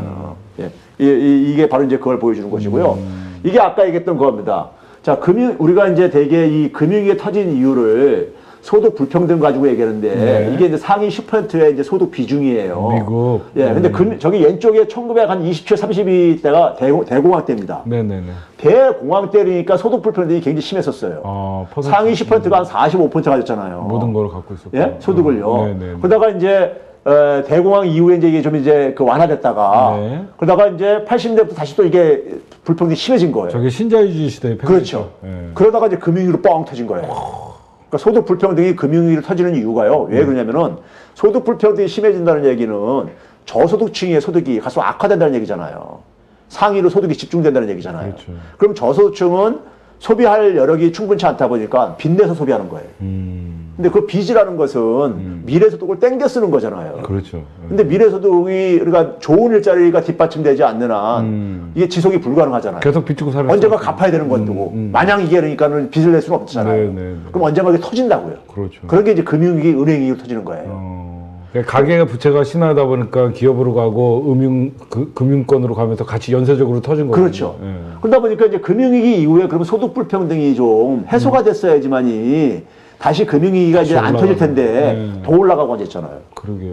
이게 바로 이제 그걸 보여주는 것이고요. 이게 아까 얘기했던 겁니다. 자, 우리가 이제 대개 이 금융위기가 터진 이유를 소득 불평등 가지고 얘기하는데 이게 이제 상위 10%의 이제 소득 비중이에요. 미국. 근데 저기 왼쪽에 1927, 32때가 대공황 때입니다. 대공황 때니까 소득 불평등이 굉장히 심했었어요. 상위 10%가 한 45% 가졌잖아요. 모든 걸 갖고 있었고. 소득을요. 그러다가 이제 대공황 이후에 이제 이게 좀 이제 그러다가 이제 80년대부터 다시 또 이게 불평등이 심해진 거예요. 저게 신자유주의 시대에 그렇죠. 그러다가 이제 금융위기로 뻥 터진 거예요. 그러니까 소득 불평등이 금융위기로 터지는 이유가요. 왜 그러냐면은 소득 불평등이 심해진다는 얘기는 저소득층의 소득이 가서 악화된다는 얘기잖아요. 상위로 소득이 집중된다는 얘기잖아요. 그렇죠. 그럼 저소득층은 소비할 여력이 충분치 않다 보니까 빚내서 소비하는 거예요. 근데 그 빚이라는 것은 미래소득을 땡겨 쓰는 거잖아요. 그렇죠. 근데 미래소득이 그러니까 좋은 일자리가 뒷받침되지 않는 한 이게 지속이 불가능하잖아요. 계속 빚지고 살아요. 언젠가 갚아야 되는 것도 마냥 이게 그러니까는 빚을 낼 수는 없잖아요. 그럼 언젠가 이게 터진다고요. 그렇죠. 그런 게 이제 금융위기, 은행위기로 터지는 거예요. 가계가 부채가 심하다 보니까 기업으로 가고 금융권으로 가면서 같이 연쇄적으로 터진 거죠. 그렇죠. 그러다 보니까 이제 금융위기 이후에 그러면 소득 불평등이 좀 해소가 됐어야지만이 다시 금융위기가 이제 안 터질 텐데 더 올라가고 앉았잖아요. 그러게요.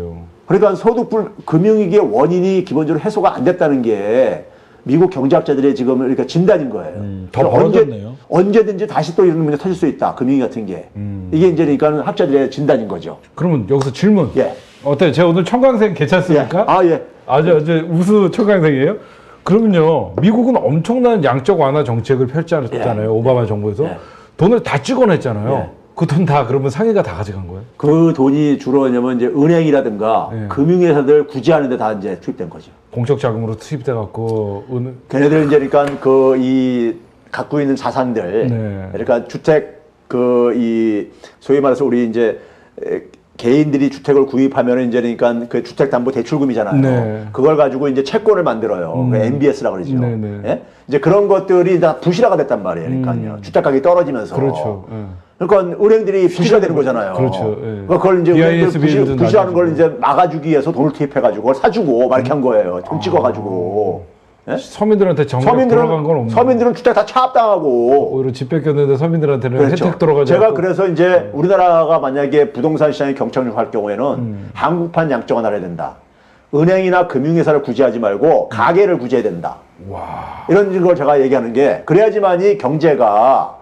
그러니까 금융위기의 원인이 기본적으로 해소가 안 됐다는 게 미국 경제학자들의 지금 그러니까 진단인 거예요. 더 벌어졌네요. 언제든지 다시 또 이런 문제 터질 수 있다. 금융위 같은 게. 이게 이제 그러니까 학자들의 진단인 거죠. 그러면 여기서 질문. 예. 어때요? 제가 오늘 청강생 괜찮습니까? 예. 아, 예. 아주 우수 청강생이에요? 그러면요, 미국은 엄청난 양적 완화 정책을 펼쳤잖아요. 예. 오바마 정부에서. 예. 돈을 다 찍어냈잖아요. 예. 그 돈 다 그러면 상해가 다 가져간 거예요? 그 돈이 주로 뭐냐면 이제 은행이라든가 예. 금융회사들 구제하는데 다 이제 투입된 거죠. 공적 자금으로 투입돼 갖고 걔네들 이제 그러니까 이 갖고 있는 자산들, 네. 그러니까 주택 소위 말해서 우리 이제 개인들이 주택을 구입하면 이제 그러니까 그 주택담보대출금이잖아요. 네. 그걸 가지고 이제 채권을 만들어요. 그 MBS라고 그러죠. 네, 네. 예? 이제 그런 것들이 다 부실화가 됐단 말이에요. 그러니까요. 주택 가격이 떨어지면서. 그렇죠. 예. 그러니까 은행들이 부실화되는 거잖아요. 그렇죠. 예. 그러니까 그걸 이제 은행들 부실화하는 걸 낮아지고. 이제 막아주기 위해서 돈을 투입해가지고 그걸 사주고 막 이렇게 한 거예요. 돈 찍어가지고. 예? 서민들한테 정작 돌아간 건 없는. 서민들은 주택 다 차압당하고. 오히려 집 뺏겼는데 서민들한테는 그렇죠. 혜택 돌아가지 제가 않고. 그래서 이제 우리나라가 만약에 부동산 시장이 경착륙할 경우에는 한국판 양적완화를 해야 된다. 은행이나 금융회사를 구제하지 말고 가게를 구제해야 된다. 와. 이런 걸 제가 얘기하는 게 그래야지만이 경제가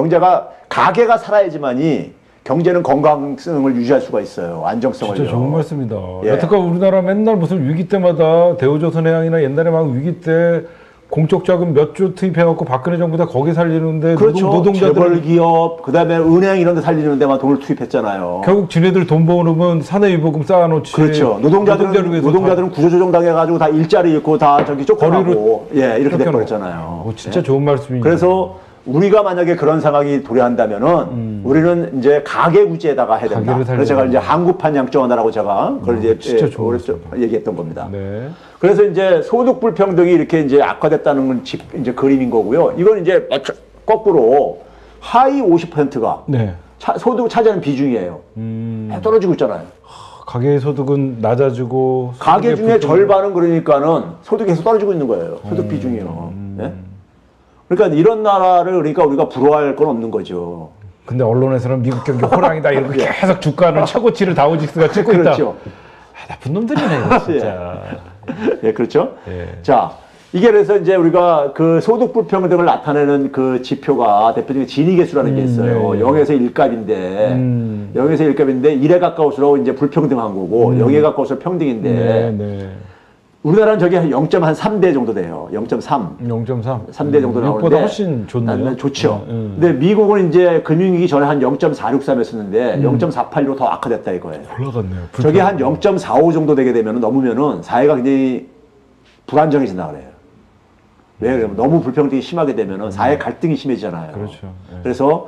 가게가 살아야지만이 경제는 건강성을 유지할 수가 있어요. 안정성을요. 진짜 좋은 말씀이다. 예. 여태까지 우리나라 맨날 무슨 위기 때마다 대우조선해양이나 옛날에 막 위기 때 공적 자금 몇 조 투입해갖고 박근혜 정부 다 거기 살리는데 그렇죠. 노동자들 재벌기업 그다음에 은행 이런 데 살리는 데만 돈을 투입했잖아요. 결국 지네들 돈 버는 사내위보금 쌓아놓지. 그렇죠. 노동자들은 구조조정 당해가지고 다 일자리 잃고 다 저기 쫓겨나고 예 이렇게 돼버렸잖아요. 진짜 예? 좋은 말씀이네요. 그래서 우리가 만약에 그런 상황이 도래한다면은 우리는 이제 가계 구제에다가 해야 된다. 그래서 제가 이제 한국판 양적완화라고 제가 그걸 이제 진짜 좋은 얘기했던 겁니다. 네. 그래서 이제 소득 불평등이 이렇게 이제 악화됐다는 건 이제 그림인 거고요. 이건 이제 거꾸로 하위 50%가 네. 소득을 차지하는 비중이에요. 떨어지고 있잖아요. 가계 소득은 낮아지고 가계 중에 절반은 그러니까는 소득에서 떨어지고 있는 거예요. 소득 비중이요. 예? 그러니까 이런 나라를 그러니까 우리가 부러워할 건 없는 거죠. 근데 언론에서는 미국 경기 호랑이다 이렇게 계속 주가는 최고치를 다우지수가 찍고 있다. 그렇죠. 나쁜 놈들이네 이거 진짜. 예, 그렇죠. 예. 자, 이게 그래서 이제 우리가 그 소득 불평등을 나타내는 그 지표가 대표적인 지니계수라는 게 있어요. 네. 0에서 1값인데, 0에서 1값인데 1에 가까울수록 이제 불평등한 거고, 0에 가까울수록 평등인데, 네. 우리나라는 저게 한 0.3대 정도 돼요. 0.3. 0.3. 3대 정도 나오는데. 미국보다 훨씬 좋네요. 좋죠. 근데 미국은 이제 금융위기 전에 한 0.463였었는데 0.48로 더 악화됐다 이거예요. 올라갔네요. 저게 한 0.45 정도 되게 되면 넘으면은 사회가 굉장히 불안정해진다 그래요. 왜 그러면 너무 불평등이 심하게 되면은 사회 갈등이 심해지잖아요. 그렇죠. 예. 그래서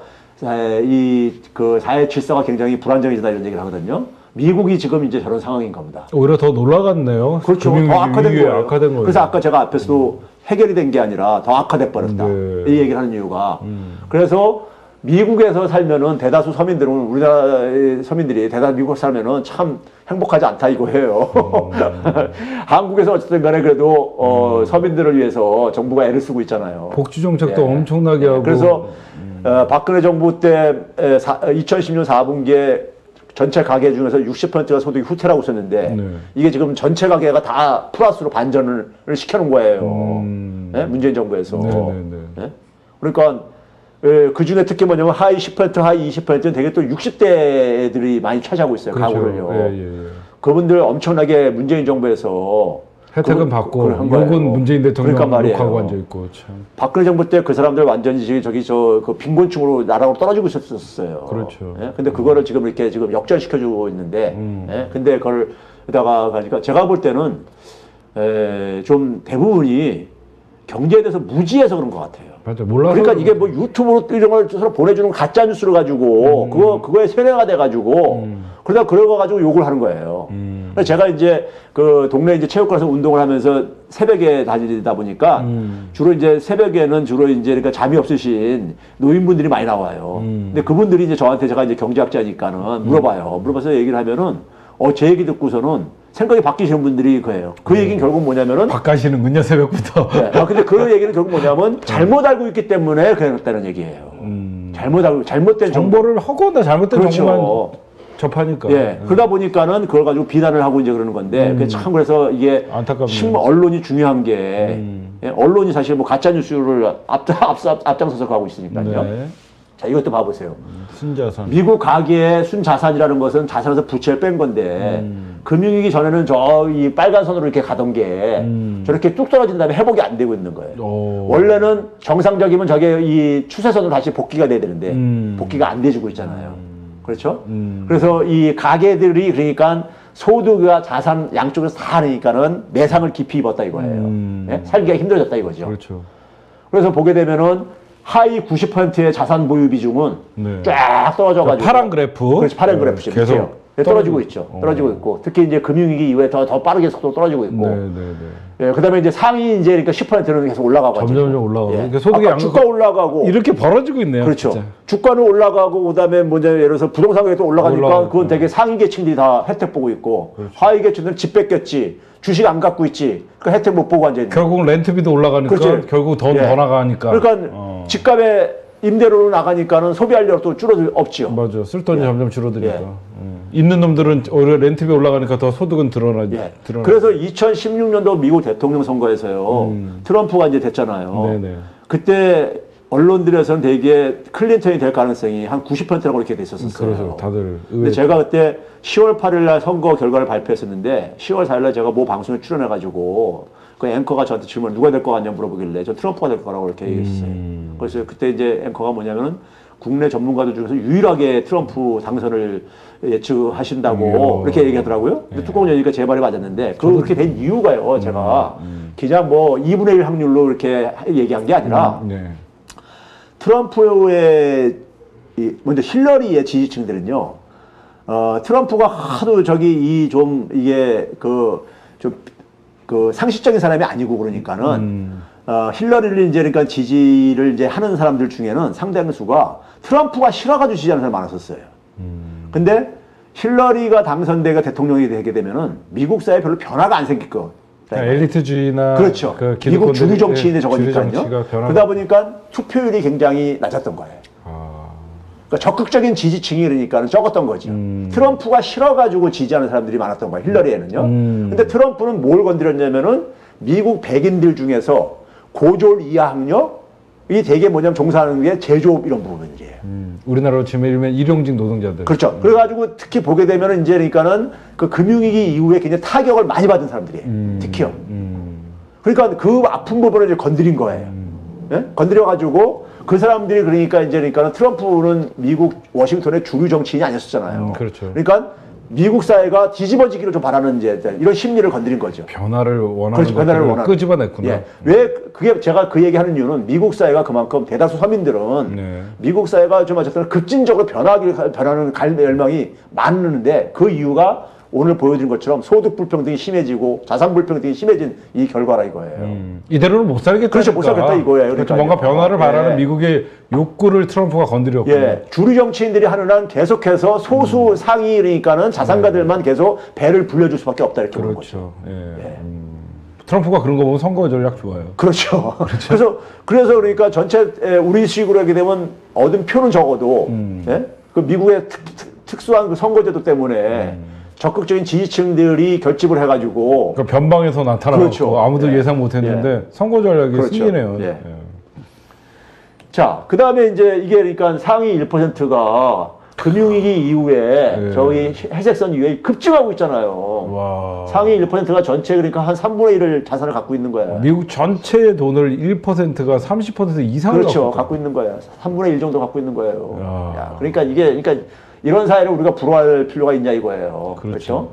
사회 질서가 굉장히 불안정해진다 이런 얘기를 하거든요. 미국이 지금 이제 저런 상황인 겁니다. 오히려 더 놀라갔네요. 그렇죠. 더 악화된 거예요. 거예요. 그래서 아까 제가 앞에서도 해결이 된 게 아니라 더 악화돼 버렸다. 네. 이 얘기를 하는 이유가 그래서 미국에서 살면은 대다수 서민들은 우리나라 서민들이 대다수 미국 살면은 참 행복하지 않다 이거예요. 한국에서 어쨌든 간에 그래도 서민들을 위해서 정부가 애를 쓰고 있잖아요. 복지 정책도 예. 엄청나게 하고. 그래서 박근혜 정부 때 2010년 4분기에 전체 가계 중에서 60%가 소득이 후퇴라고 썼는데 네. 이게 지금 전체 가계가 다 플러스로 반전을 시켜놓은 거예요. 네? 문재인 정부에서. 네? 그러니까 그 중에 특히 뭐냐면 하위 10%, 하위 20%는 되게 또 60대들이 많이 차지하고 있어요. 그렇죠. 가구를요. 예. 그분들 엄청나게 문재인 정부에서 혜택은 받고 욕은 문재인 대통령 욕하고 앉아있고 참. 박근혜 정부 때 그 사람들 완전히 그 빈곤층으로 나라로 떨어지고 있었어요. 그렇죠. 예? 근데 그거를 지금 이렇게 지금 역전시켜주고 있는데, 예? 근데 그걸다가 가니까 제가 볼 때는 좀 대부분이 경제에 대해서 무지해서 그런 것 같아요. 맞아, 몰라서. 그러니까 이게 뭐 유튜브로 이런 걸 서로 보내주는 가짜 뉴스를 가지고 그거에 세뇌가 돼가지고 그러다 그래가지고 욕을 하는 거예요. 그래서 제가 이제 그 동네 이제 체육관에서 운동을 하면서 새벽에 다니다 보니까 주로 이제 새벽에는 주로 이제 그러니까 잠이 없으신 노인분들이 많이 나와요. 근데 그분들이 이제 저한테 제가 이제 경제학자니까는 물어봐요. 물어봐서 얘기를 하면은 제 얘기 듣고서는 생각이 바뀌시는 분들이 그예요. 그 얘기는 결국 뭐냐면은 바꿔시는군요 새벽부터. 네. 근데 그 얘기는 결국 뭐냐면 잘못 알고 있기 때문에 그랬다는 얘기예요. 잘못된 정보를 허구나 잘못된 그렇죠. 정보만 접하니까. 예. 그러다 보니까는 그걸 가지고 비난을 하고 이제 그러는 건데, 그게 참 그래서 이게 안타깝네요. 언론이 중요한 게, 예, 언론이 사실 뭐 가짜 뉴스를 앞장서서 가고 있으니까요. 네. 자, 이것도 봐보세요. 순자산. 미국 가계의 순자산이라는 것은 자산에서 부채를 뺀 건데, 금융위기 전에는 이 빨간 선으로 이렇게 가던 게 저렇게 뚝 떨어진 다음에 회복이 안 되고 있는 거예요. 원래는 정상적이면 저게 이 추세선으로 다시 복귀가 돼야 되는데, 복귀가 안 돼주고 있잖아요. 그렇죠? 그래서 이 가계들이 그러니까 소득과 자산 양쪽에서 다 하니까는 매상을 깊이 입었다 이거예요. 예? 살기가 힘들어졌다 이거죠. 그렇죠. 그래서 보게 되면은 하위 90%의 자산 보유 비중은 네. 쫙 떨어져가지고. 파란 그래프. 그렇지, 파란 그래프죠. 계속 떨어지고 있죠. 떨어지고 있고. 특히 이제 금융위기 이후에 더 빠르게 속도로 떨어지고 있고. 네, 네, 네. 예, 그 다음에 이제 상위 이제 그러니까 10%는 계속 올라가고. 점점 올라가고. 예. 그러니까 소득이 아까 주가 올라가고. 이렇게 벌어지고 있네요. 그렇죠. 진짜. 주가는 올라가고, 그 다음에 먼저 예를 들어서 부동산 가격도 올라가니까 올라가고. 그건 되게 상위 계층들이 다 혜택 보고 있고. 그렇죠. 하위 계층들은 집 뺏겼지. 주식 안 갖고 있지. 그 혜택 못 보고 앉아있는. 결국 렌트비도 올라가니까 그렇지. 결국 더 예. 나가니까. 그러니까 집값에 임대료로 나가니까는 소비할 또 없지요. 맞아. 쓸 돈이 예. 점점 줄어드니까. 예. 있는 놈들은 오히려 렌트비 올라가니까 더 소득은 드러나지. 예. 그래서 2016년도 미국 대통령 선거에서요. 트럼프가 이제 됐잖아요. 네네. 그때 언론들에서는 되게 클린턴이 될 가능성이 한 90%라고 이렇게 됐었어요. 그래서 다들 근데 제가 그때 10월 8일 날 선거 결과를 발표했었는데 10월 4일 날 제가 모 방송에 출연해가지고 그 앵커가 저한테 질문을 누가 될 것 같냐 물어보길래 저 트럼프가 될 거라고 이렇게 얘기했어요. 그래서 그때 이제 앵커가 뭐냐면은 국내 전문가들 중에서 유일하게 트럼프 당선을 예측하신다고 이렇게 얘기하더라고요. 근데 뚜껑을 여니까 제 말이 맞았는데 그렇게 된 이유가요. 제가 그냥 뭐 2분의 1 확률로 이렇게 얘기한 게 아니라 네. 트럼프의 먼저 힐러리의 지지층들은요. 트럼프가 하도 저기 이게 그 상식적인 사람이 아니고 그러니까는 힐러리를 이제 그러니까 지지를 이제 하는 사람들 중에는 상당수가 트럼프가 싫어가지고 지지하는 사람이 많았었어요. 근데 힐러리가 당선되가 대통령이 되게 되면은 미국 사회에 별로 변화가 안 생길 거. 엘리트주의나 그렇죠. 그 미국 주류 정치인의 저거니까요. 주류 그러다 보니까 투표율이 굉장히 낮았던 거예요. 그러니까 적극적인 지지층이 그러니까 적었던 거죠. 트럼프가 싫어가지고 지지하는 사람들이 많았던 거예요. 힐러리에는요. 근데 트럼프는 뭘 건드렸냐면은 미국 백인들 중에서 고졸 이하 학력이 되게 뭐냐면 종사하는 게 제조업 이런 부분들이에요. 우리나라로 치면 일용직 노동자들. 그렇죠. 그래가지고 특히 보게 되면은 이제 그러니까는 그 금융위기 이후에 굉장히 타격을 많이 받은 사람들이에요. 특히요. 그러니까 그 아픈 부분을 이제 건드린 거예요. 예? 건드려가지고 그 사람들이 그러니까 이제 그러니까 트럼프는 미국 워싱턴의 주류 정치인이 아니었잖아요. 그렇죠. 그러니까 미국 사회가 뒤집어지기를 좀 바라는 이제 이런 심리를 건드린 거죠. 변화를 원하는 그렇죠. 변화를 원하는. 끄집어냈구나. 예. 왜 그게 제가 그 얘기하는 이유는 미국 사회가 그만큼 대다수 서민들은 네. 미국 사회가 좀 어쨌든 급진적으로 변하는 열망이 많은데 그 이유가 오늘 보여드린 것처럼 소득 불평등이 심해지고 자산 불평등이 심해진 이 결과라 이거예요. 이대로는 못 살겠다. 그렇죠. 못 살겠다 이거예요. 그러니까 뭔가 변화를 바라는 미국의 욕구를 트럼프가 건드렸고. 예. 주류 정치인들이 하는 한 계속해서 소수 상위 그러니까는 자산가들만 계속 배를 불려줄 수밖에 없다 이렇게 보는 거죠. 그렇죠. 예. 트럼프가 그런 거 보면 선거 전략 좋아요. 그렇죠. 그래서 그러니까 전체 우리 식으로 하게 되면 얻은 표는 적어도 예? 그 미국의 특수한 그 선거제도 때문에 적극적인 지지층들이 결집을 해가지고 그러니까 변방에서 나타나고 그렇죠. 아무도 예상 못했는데 선거 전략이 그렇죠. 승리네요. 예. 자, 그 다음에 이제 이게 그러니까 상위 1%가 금융위기 이후에 저희 회색선 이후에 급증하고 있잖아요. 와. 상위 1%가 전체 그러니까 한 3분의 1을 자산을 갖고 있는 거예요. 미국 전체의 돈을 1%가 30% 이상을 그렇죠. 갖고 있는 거예요. 3분의 1 정도 갖고 있는 거예요. 야. 야, 그러니까 이런 사회를 우리가 부러워할 필요가 있냐 이거예요. 그렇죠.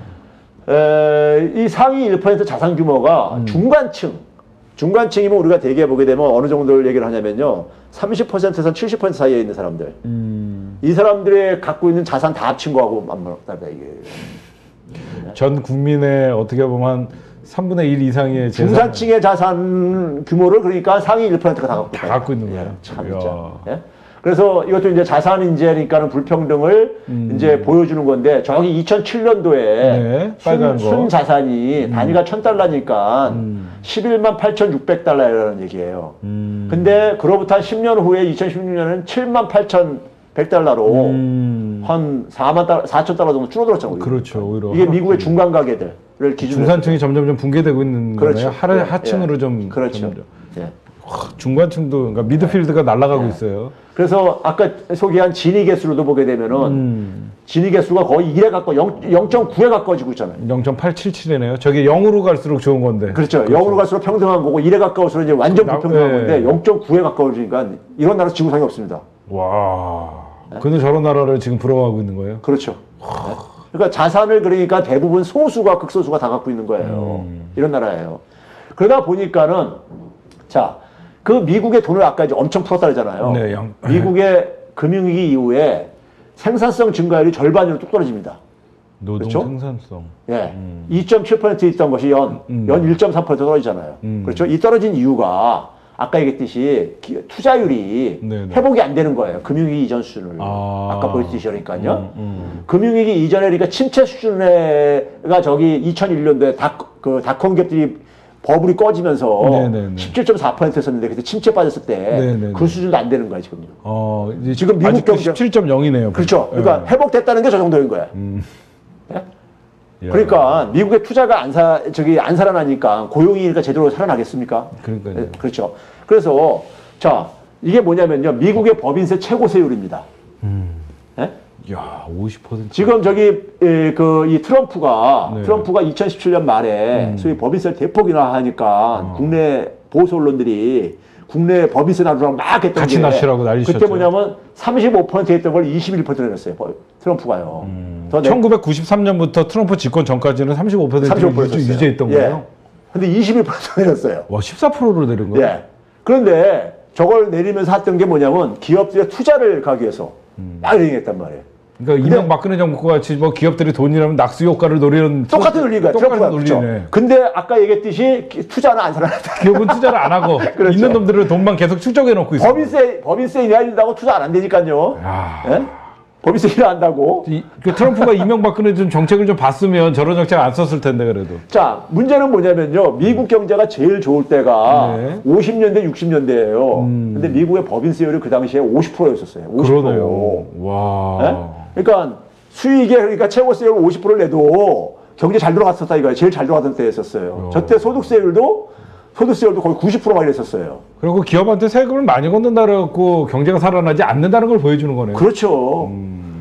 이 상위 1% 자산 규모가 중간층이면 우리가 대개 보게 되면 어느 정도를 얘기를 하냐면요. 30%에서 70% 사이에 있는 사람들. 이 사람들의 갖고 있는 자산 다 합친 거하고 맞먹다 이게. 전 국민의 어떻게 보면 한 3분의 1 이상의 중산층의 자산 규모를 그러니까 상위 1%가 다 갖고 있는 거예요. 참 진짜. 예? 그래서 이것도 이제 자산 인재니까는 불평등을 이제 보여주는 건데 저기 2007년도에 빨간 순 자산이 단위가 $1,000니까 11만 8,600달러라는 얘기예요. 근데 그로부터 한 10년 후에 2016년에는 7만 8천 100달러로 한 4천 달러 정도 줄어들었잖아요. 그렇죠. 오히려 이게 미국의 중간 가계들을 기준으로 중산층이 점점 붕괴되고 있는 그렇죠. 거네요. 하층으로 좀 그렇죠. 점점. 예. 중간층도 그러니까 미드필드가 날아가고 있어요. 그래서 아까 소개한 진위 개수로도 보게 되면은 진위 개수가 거의 1에 가까워 0.9에 가까워지고 있잖아요. 0.877이네요. 저게 0으로 갈수록 좋은 건데. 그렇죠. 0으로 갈수록 평등한 거고 1에 가까울수록 이제 완전 불평등한 건데 0.9에 가까워지니까 이런 나라 지구상에 없습니다. 와. 근데 저런 나라를 지금 부러워하고 있는 거예요? 그렇죠. 네. 그러니까 자산을 그러니까 대부분 소수가 극소수가 다 갖고 있는 거예요. 이런 나라예요. 그러다 보니까는 자, 그 미국의 돈을 아까 이제 엄청 풀었다 그러잖아요. 네, 미국의 금융위기 이후에 생산성 증가율이 절반으로 뚝 떨어집니다. 노동 그렇죠? 생산성. 예. 2.7% 있던 것이 연 1.3% 떨어지잖아요. 그렇죠? 이 떨어진 이유가 아까 얘기했듯이 투자율이 네네. 회복이 안 되는 거예요. 금융위기 이전 수준을. 아까 보였듯이 그러니까요. 금융위기 이전에 그러니까 침체 수준에가 저기 2001년도에 닷컴 기업들이 버블이 꺼지면서 네네네. 17.4%였었는데 그때 침체 빠졌을 때 네네네. 그 수준도 안 되는 거예요, 지금요. 이제 지금 미국 경제 17.0이네요. 그렇죠. 그러니까 회복됐다는 게 저 정도인 거예요. 예? 그러니까 미국의 투자가 안 살아나니까 고용이 그러니까 제대로 살아나겠습니까? 그러니까요. 예, 그렇죠. 그래서 자 이게 뭐냐면요, 미국의 법인세 최고 세율입니다. 예? 야, 50%. 지금 저기 이 트럼프가 네. 2017년 말에 소위 법인세를 대폭이나 하니까 국내 보수 언론들이 국내 법인세 나누라고 막 했던 같이 게 나시라고 난리쳤죠. 그때 뭐냐면 35% 했던 걸 21% 내렸어요. 트럼프가요. 더 1993년부터 트럼프 집권 전까지는 35%를 35% 유지했던 예. 거예요. 근데 21% 내렸어요. 와, 14%로 내린 거예요? 예. 그런데 저걸 내리면서 했던 게 뭐냐면 기업들의 투자를 가기 위해서 막 이행했단 말이에요. 그러니까 이명박근혜 정부가 같이 뭐 기업들이 돈이라면 낙수 효과를 노리는 똑같은 논리인 거야. 똑같은 트럼프가. 그렇죠. 논리네. 근데 아까 얘기했듯이 투자는 안 살아났다. 기업은 투자를 안 하고 그렇죠. 있는 놈들은 돈만 계속 축적해 놓고 있어요. 법인세 인하해야 된다고 투자 안 한다니까요. 예? 법인세 인하한다고. 그 트럼프가 이명박근혜 좀 정책을 좀 봤으면 저런 정책 안 썼을 텐데 그래도. 자, 문제는 뭐냐면요. 미국 경제가 제일 좋을 때가 네. 50년대, 60년대예요. 근데 미국의 법인세율이 그 당시에 50%였었어요. 50%. 그러네요. 와. 예? 그러니까 수익에 그러니까 최고세율 50%를 내도 경제 잘 돌아갔었다 이거예요. 제일 잘 돌아가던 때였었어요. 저때 소득세율도 거의 90% 막 이랬었어요. 그리고 기업한테 세금을 많이 걷는다 그래갖고 경제가 살아나지 않는다는 걸 보여주는 거네요. 그렇죠.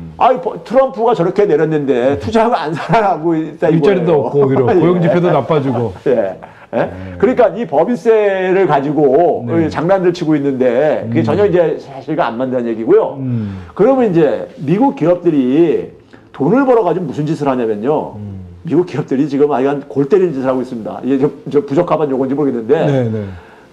트럼프가 저렇게 내렸는데 투자가 안 살아나고 있다 이거예요. 일자리도 없고 오히려 고용지표도 나빠지고. 예. 예? 그러니까 이 법인세를 가지고 장난들 치고 있는데 그게 전혀 이제 사실과 안 맞는 얘기고요. 그러면 이제 미국 기업들이 돈을 벌어가지고 무슨 짓을 하냐면요. 미국 기업들이 지금 아예 골 때리는 짓을 하고 있습니다. 이게 저 부적합한 용어인지 모르겠는데 네네.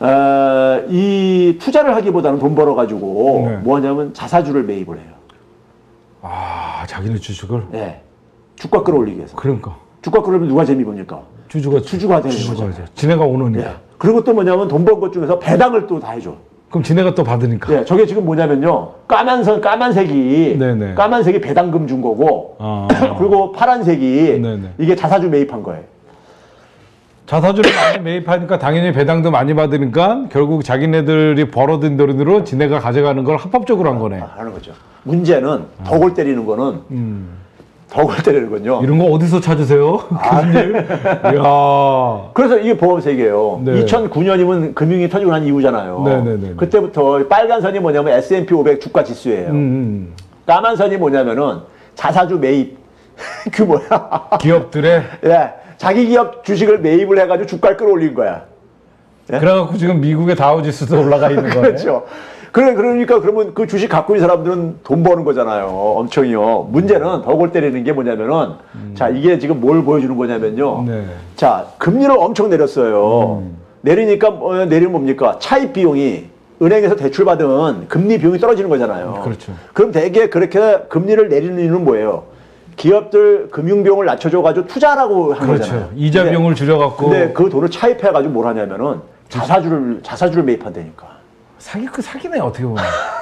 이 투자를 하기보다는 돈 벌어가지고 네. 뭐 하냐면 자사주를 매입을 해요. 아, 자기네 주식을? 예. 주가 끌어올리기 위해서. 그러니까. 주가 끌어오면 누가 재미 봅니까? 주주가 되는 거죠. 지네가 오너니까. 예. 그리고 또 뭐냐면 돈 번 것 중에서 배당을 또 다 해줘. 그럼 지네가 또 받으니까. 예, 저게 지금 뭐냐면요. 까만색이 네네. 까만색이 배당금 준 거고 아. 그리고 파란색이 네네. 이게 자사주 매입한 거예요. 자사주를 많이 매입하니까 당연히 배당도 많이 받으니까 결국 자기네들이 벌어든 돈으로 지네가 가져가는 걸 합법적으로 한 거네. 하는 거죠. 문제는 덕을 때리는 거는 덕을 때리는 건요. 이런 거 어디서 찾으세요? 교수님? 이야. 그래서 이게 보험 세계예요. 네. 2009년이면 금융이 터지고 난 이후잖아요. 네네네. 그때부터 빨간 선이 뭐냐면 S&P 500 주가 지수예요. 까만 선이 뭐냐면은 자사주 매입 규모야. 기업들의 예, 자기 기업 주식을 매입을 해가지고 주가를 끌어올린 거야. 예? 그래갖고 지금 미국의 다우지수도 올라가 있는 거네. 그렇죠. 그러니까 그러면 그 주식 갖고 있는 사람들은 돈 버는 거잖아요. 엄청이요. 문제는 덕을 때리는 게 뭐냐면은 자, 이게 지금 뭘 보여주는 거냐면요. 네. 자, 금리를 엄청 내렸어요. 내리니까 내리면 뭡니까? 차입 비용이 은행에서 대출받은 금리 비용이 떨어지는 거잖아요. 그렇죠. 그럼 대개 그렇게 금리를 내리는 이유는 뭐예요? 기업들 금융 비용을 낮춰줘가지고 투자라고 한 그렇죠. 거잖아요. 이자 비용을 줄여갖고. 근데 그 돈을 차입해가지고 뭘 하냐면은 자사주를 매입한다니까. 사기네, 어떻게 보면.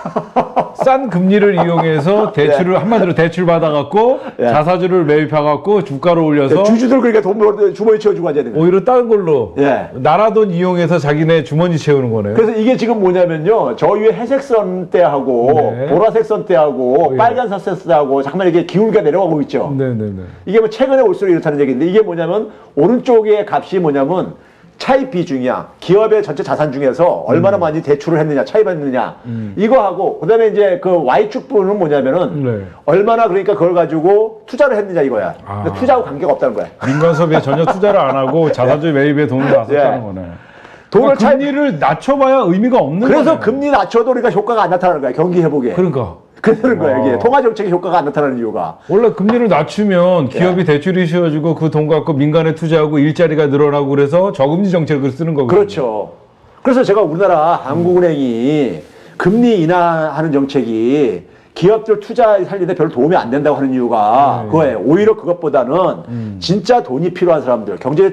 싼 금리를 이용해서 대출을 한마디로 대출 받아갖고 자사주를 매입해갖고 주가를 올려서 주주들 그러니까 돈 주머니 채워주고 앉아야 되는 거예요. 오히려 다른 걸로 나라 돈 이용해서 자기네 주머니 채우는 거네요. 그래서 이게 지금 뭐냐면요, 저 위에 회색 선 때하고 보라색 선 때하고 빨간색 선 때하고 잠깐만 이게 기울기가 내려가고 있죠. 네네네. 이게 뭐 최근에 올수록 이렇다는 얘기인데, 이게 뭐냐면 오른쪽의 값이 뭐냐면 차입 비중이야. 기업의 전체 자산 중에서 얼마나 많이 대출을 했느냐, 차입했느냐, 이거하고, 그 다음에 이제 그 Y축 부분은 뭐냐면은 얼마나 그러니까 그걸 가지고 투자를 했느냐 이거야. 근데 투자하고 관계가 없다는 거야. 민간 소비에 전혀 투자를 안 하고 자사주 매입에 돈을 다 썼다는 거네. 돈을 금리를 낮춰봐야 의미가 없는 거예요. 그래서 금리 낮춰도 그러니까 효과가 안 나타나는 거야, 경기 회복에. 그러니까. 그러는 거야, 이게. 통화정책의 효과가 안 나타나는 이유가. 원래 금리를 낮추면 기업이 대출이 쉬워지고 그 돈 갖고 민간에 투자하고 일자리가 늘어나고 그래서 저금리 정책을 쓰는 거거든요. 그렇죠. 그래서 제가 우리나라 한국은행이 금리 인하하는 정책이 기업들 투자 살리는데 별로 도움이 안 된다고 하는 이유가 그거예요. 오히려 그것보다는 진짜 돈이 필요한 사람들, 경제적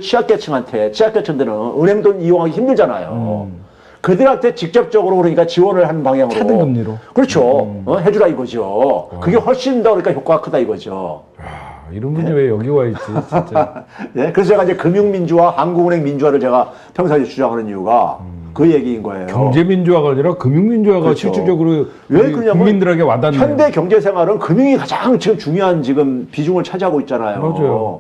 취약계층들은 은행 돈 이용하기 힘들잖아요. 그들한테 직접적으로 그러니까 지원을 하는 방향으로. 차등금리로. 그렇죠. 해주라 이거죠. 그게 훨씬 더 그러니까 효과가 크다 이거죠. 이런 분이 왜 여기 와 있지, 진짜. 그래서 제가 이제 금융민주화, 한국은행 민주화를 제가 평소에 주장하는 이유가 그 얘기인 거예요. 경제민주화가 아니라 금융민주화가 그렇죠. 실질적으로 왜 그러냐면 국민들에게 와닿는. 현대 경제생활은 금융이 가장 지금 중요한 지금 비중을 차지하고 있잖아요. 맞아요.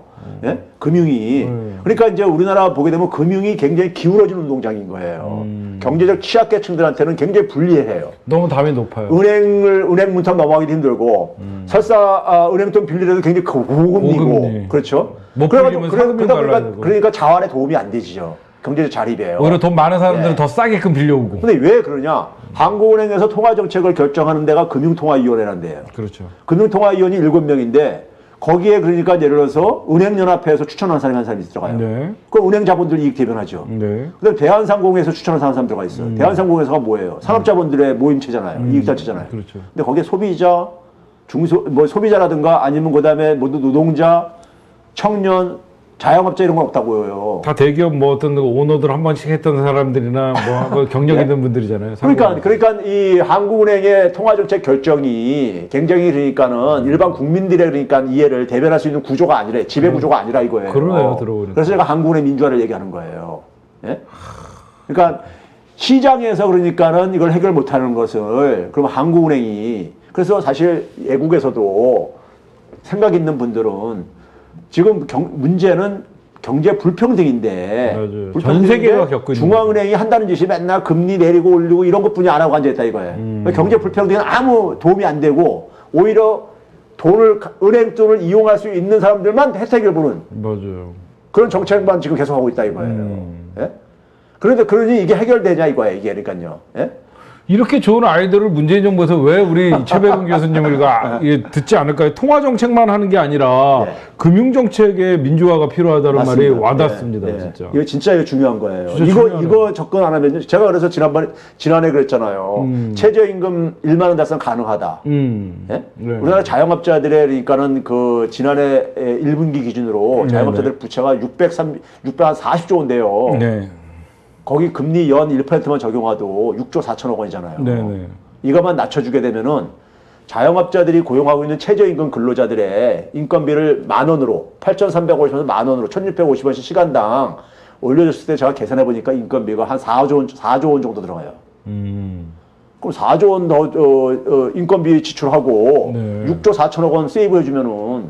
금융이. 그러니까 이제 우리나라 보게 되면 금융이 굉장히 기울어진 운동장인 거예요. 경제적 취약계층들한테는 굉장히 불리해요. 너무 담이 높아요. 은행 문턱 넘어가기도 힘들고, 설사 은행 돈 빌리려도 굉장히 고금리고, 그렇죠? 못 빌리면 세금이 달라지고. 그러니까 자활에 도움이 안 되지요. 경제적 자립이에요. 오히려 돈 많은 사람들은 더 싸게끔 빌려오고. 근데 왜 그러냐? 한국은행에서 통화정책을 결정하는 데가 금융통화위원회라는 데예요. 그렇죠. 금융통화위원이 7명인데 거기에 그러니까 예를 들어서 은행연합회에서 추천한 사람이 들어가요. 그럼 은행 자본들 이익 대변하죠. 그다음에 대한상공에서 추천한 사람 들어가 있어요. 대한상공에서가 뭐예요? 산업자본들의 모임체잖아요. 이익단체잖아요. 그렇죠. 근데 거기에 소비자, 소비자라든가 아니면 그다음에 모두 노동자, 청년, 자영업자 이런 건 없다고요. 다 대기업 뭐 어떤 오너들 한 번씩 했던 사람들이나 뭐 경력 있는 분들이잖아요. 그러니까 이 한국은행의 통화정책 결정이 굉장히 그러니까는 일반 국민들의 그러니까 이해를 대변할 수 있는 구조가 아니라, 지배 구조가 아니라 이거예요. 그러네요, 들어보니까. 그래서 제가 한국은행 민주화를 얘기하는 거예요. 그러니까 시장에서 그러니까는 이걸 해결 못하는 것을 그럼 한국은행이, 그래서 사실 외국에서도 생각 있는 분들은 지금 문제는 경제 불평등인데, 전 세계가 겪고 있는 중앙은행이 한다는 짓이 맨날 금리 내리고 올리고 이런 것뿐이 안 하고 앉아있다 이거예요. 경제 불평등은 아무 도움이 안 되고 오히려 은행 돈을 이용할 수 있는 사람들만 혜택을 보는 그런 정책만 지금 계속하고 있다 이거예요. 그러니 이게 해결되냐 이거예요. 이게 그러니까요. 이렇게 좋은 아이디어를 문재인 정부에서 왜 우리 최백운 교수님을 듣지 않을까요? 통화 정책만 하는 게 아니라 금융 정책의 민주화가 필요하다는 말이 와닿습니다. 진짜. 이거 진짜 중요한 거예요. 이거 접근 안 하면, 제가 그래서 지난해 그랬잖아요. 최저임금 1만 원 달성 가능하다. 우리나라 자영업자들의 그러니까는 그 지난해 1분기 기준으로 자영업자들 부채가 640조 원대요. 거기 금리 연 1%만 적용하도 6조 4천억 원이잖아요. 이것만 낮춰주게 되면은 자영업자들이 고용하고 있는 최저임금 근로자들의 인건비를 10,000원으로, 8,350원에서 10,000원으로 1,650원씩 시간당 올려줬을 때 제가 계산해보니까 인건비가 한 4조 원 정도 들어가요. 그럼 4조 원 더 인건비 지출하고 6조 4천억 원 세이브해주면은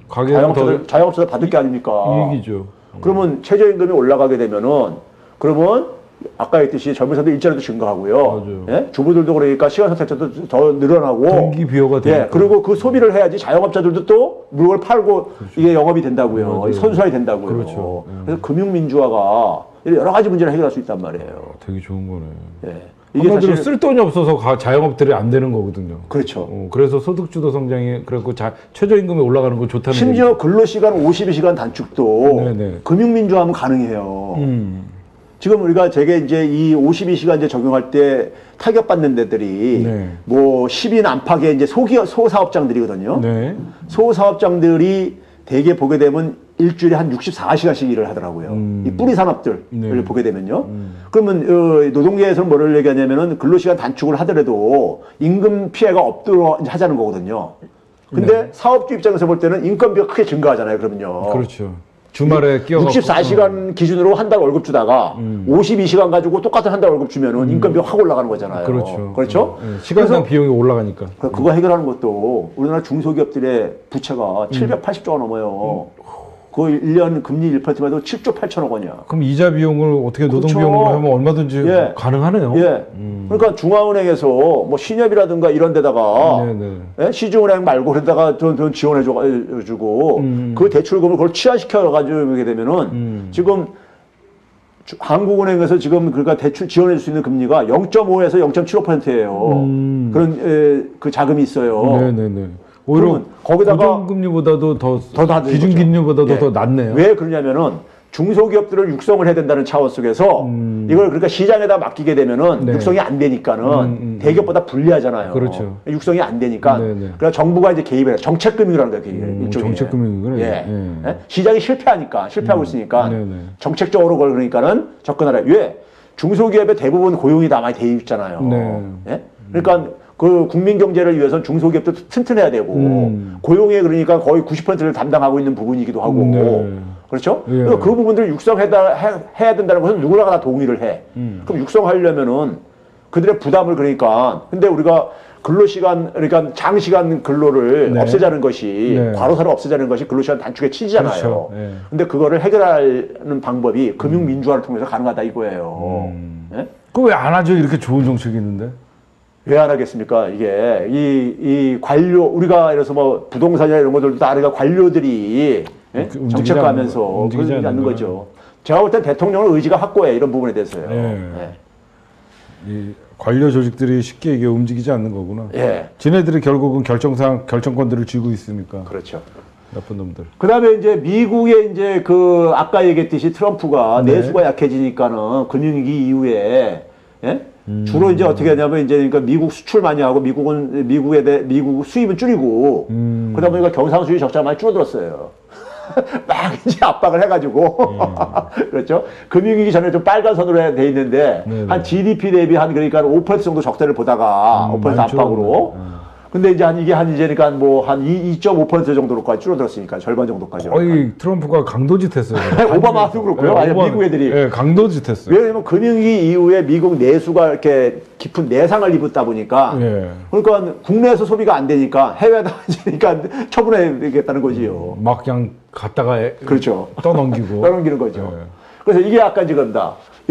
자영업자들 받을 게 아닙니까? 이익이죠. 그러면 최저임금이 올라가게 되면은, 그러면 아까 했듯이 젊은 사람들 일자리도 증가하고요. 주부들도 그러니까 시간 선택자도 더 늘어나고, 동기부여가 되니까. 그리고 그 소비를 해야지 자영업자들도 또 물건을 팔고 이게 영업이 된다고요. 선순환이 된다고요. 그래서 금융민주화가 여러 가지 문제를 해결할 수 있단 말이에요. 되게 좋은 거네. 이게 사실 쓸 돈이 없어서 자영업들이 안 되는 거거든요. 그렇죠. 그래서 소득주도 성장이, 그래고 최저임금이 올라가는 거 좋다는. 심지어 근로시간 52시간 단축도 금융민주화하면 가능해요. 지금 우리가 되게 이제 이 52시간제 적용할 때 타격받는 데들이 뭐 10인 안팎의 이제 소사업장들이거든요. 소사업장들이 대개 보게 되면 일주일에 한 64시간씩 일을 하더라고요. 이 뿌리 산업들을 네. 보게 되면요. 그러면 노동계에서는 뭐를 얘기하냐면은 근로시간 단축을 하더라도 임금 피해가 없도록 이제 하자는 거거든요. 근데 네. 사업주 입장에서 볼 때는 인건비가 크게 증가하잖아요. 그러면요. 그렇죠. 주말에 끼어갖고 64시간 기준으로 한 달 월급 주다가 52시간 가지고 똑같은 한 달 월급 주면은 인건비가 확 올라가는 거잖아요. 그렇죠. 그렇죠? 네. 시간당 비용이 올라가니까. 그거 해결하는 것도 우리나라 중소기업들의 부채가 780조가 넘어요. 그 1년 금리 1%만 해도 7조 8천억 원이야. 그럼 이자 비용을 어떻게 노동 그렇죠. 비용으로 하면 얼마든지 예. 가능하네요. 예. 그러니까 중앙은행에서 뭐 신협이라든가 이런 데다가 네네. 예? 시중은행 말고 그러다가 돈 지원해주고 그 대출금을 그걸 치환시켜가지고 하게 되면은 지금 한국은행에서 지금 그러니까 대출 지원해 줄 수 있는 금리가 0.5에서 0.75%예요. 그런 그 자금이 있어요. 네네네. 오히려 그러면 거기다가 고정금리보다도 더 낮은 기준금리보다도 거죠. 더 낮네요. 왜 그러냐면은 중소기업들을 육성을 해야 된다는 차원 속에서 이걸 그러니까 시장에다 맡기게 되면은 네. 육성이 안 되니까는 대기업보다 불리하잖아요. 그렇죠. 육성이 안 되니까 네네. 그래서 정부가 이제 개입해요. 정책금융이라는 거예요. 그게 일종의. 정책금융이구나. 예. 예. 예? 시장이 실패하고 있으니까 네네. 정책적으로 그걸 그러니까는 접근하라. 왜? 중소기업의 대부분 고용이 남아 돼 있잖아요. 네. 예? 그러니까 그 국민 경제를 위해서는 중소기업도 튼튼해야 되고 고용에 그러니까 거의 90%를 담당하고 있는 부분이기도 하고 네. 그렇죠? 예. 그래서 그 부분들을 해야 된다는 것은 누구나가 다 동의를 해. 그럼 육성하려면은 그들의 부담을 그러니까 근데 우리가 근로시간 그러니까 장시간 근로를 네. 없애자는 것이 네. 과로사를 없애자는 것이 근로시간 단축의 취지잖아요. 그렇죠. 예. 근데 그거를 해결하는 방법이 금융민주화를 통해서 가능하다 이거예요. 예? 그거 왜 안 하죠? 이렇게 좋은 정책이 있는데. 왜 안 하겠습니까? 이게 이 관료 우리가 예를 들어서 뭐 부동산이나 이런 것들도 다 우리가 관료들이 예? 정책하면서 움직이지 그러지 않는 않는 거죠. 제가 볼 땐 대통령의 의지가 확고해 이런 부분에 대해서요. 예. 예. 이 관료 조직들이 쉽게 이게 움직이지 않는 거구나. 예. 지네들이 결국은 결정권들을 쥐고 있으니까. 그렇죠. 나쁜 놈들. 그다음에 이제 미국의 이제 그 아까 얘기했듯이 트럼프가 네. 내수가 약해지니까는 금융위기 이후에 예? 주로 이제 어떻게 하냐면 이제 그러니까 미국 수출 많이 하고 미국 수입은 줄이고 그러다 보니까 경상수지 적자가 많이 줄어들었어요. 막 이제 압박을 해가지고 그렇죠. 금융위기 전에 좀 빨간 선으로 돼 있는데 네네. 한 GDP 대비 한 그러니까 5% 정도 적자를 보다가 5% 압박으로. 근데 이제 이게 이제니까 뭐 한 2.5% 정도로까지 줄어들었으니까 절반 정도까지. 거의 트럼프가 강도짓 했어요. 오바마도 그렇고요. 네, 아니 미국 애들이. 네, 강도짓 했어요. 왜냐면 금융위기 이후에 미국 내수가 이렇게 깊은 내상을 입었다 보니까 예. 그러니까 국내에서 소비가 안 되니까 해외에다 하니까 처분해야겠다는 거지요. 막 그냥 갔다가 그렇죠. 떠넘기고. 떠넘기는 거죠. 예. 그래서 이게 아까 지금다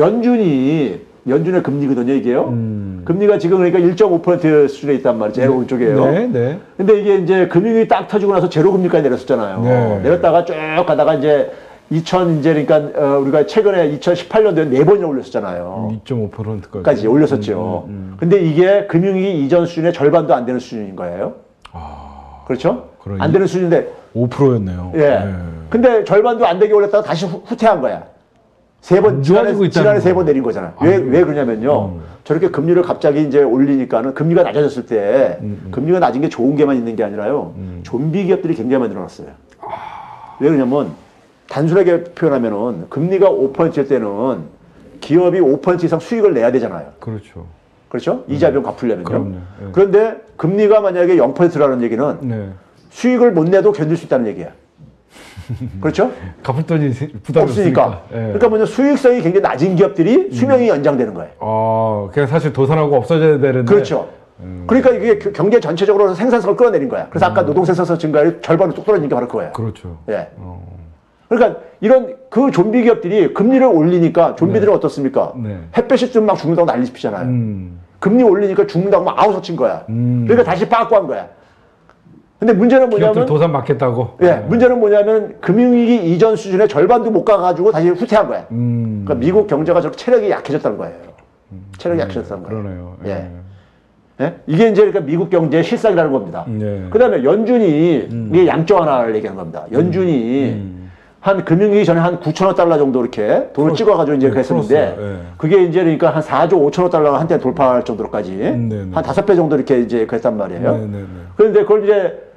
연준의 금리거든요, 이게요. 금리가 지금 그러니까 1.5% 수준에 있단 말이죠. 제로 오른쪽이에요. 네, 네. 근데 이게 이제 금융이 딱 터지고 나서 제로 금리까지 내렸었잖아요. 네. 내렸다가 쭉 가다가 이제 우리가 최근에 2018년도에 4번이나 올렸었잖아요. 2.5%까지 올렸었죠. 근데 이게 금융위기 이전 수준의 절반도 안 되는 수준인 거예요. 그렇죠? 그러니- 안 되는 수준인데 5%였네요. 예. 근데 절반도 안 되게 올렸다가 다시 후퇴한 거야. 안 좋아지고 지난해 있다는 3번 내린 거잖아요. 왜 그러냐면요. 저렇게 금리를 갑자기 이제 올리니까는 금리가 낮아졌을 때 금리가 낮은 게 좋은 게만 있는 게 아니라요. 좀비 기업들이 굉장히 많이 늘어났어요. 왜 그러냐면 단순하게 표현하면은 금리가 5%일 때는 기업이 5% 이상 수익을 내야 되잖아요. 그렇죠. 그렇죠? 이자 비용 갚으려면요. 그럼요. 예. 그런데 금리가 만약에 0%라는 얘기는 네. 수익을 못 내도 견딜 수 있다는 얘기야. 그렇죠? 갚을 돈이 부담이 없으니까. 없으니까. 예. 그러니까 뭐냐 수익성이 굉장히 낮은 기업들이 수명이 연장되는 거예요. 그냥 사실 도산하고 없어져야 되는데. 그렇죠. 그러니까 이게 경제 전체적으로 생산성을 끌어내린 거야. 그래서 아까 노동 생산성 증가율이 절반으로 뚝 떨어진 게 바로 그거예요. 그렇죠. 예. 그러니까 이런 그 좀비 기업들이 금리를 올리니까 좀비들은 어떻습니까? 네. 햇볕이 좀 막 죽는다고 난리 피잖아요. 금리 올리니까 죽는다고 막 아우서 친 거야. 그러니까 다시 빠꾸 한 거야. 근데 문제는 기업들 뭐냐면 도산 받겠다고. 예, 문제는 뭐냐면 금융위기 이전 수준의 절반도 못 가가지고 다시 후퇴한 거야. 그러니까 미국 경제가 저렇게 체력이 약해졌다는 거예요. 체력이 약해졌다는 거예요. 그러네요. 예. 예? 이게 이제 그러니까 미국 경제의 실상이라는 겁니다. 예. 그다음에 연준이 이게 양적 완화를 얘기하는 겁니다. 연준이 한 금융위기 전에 한 9천억 달러 정도 이렇게 돈을 찍어가지고 이제 그랬었는데 풀었어요. 예. 그게 이제 그러니까 한 4조 5천억 달러가 한때 돌파할 정도로까지 네네. 한 5배 정도 이렇게 이제 그랬단 말이에요. 네네네. 그런데 그걸 이제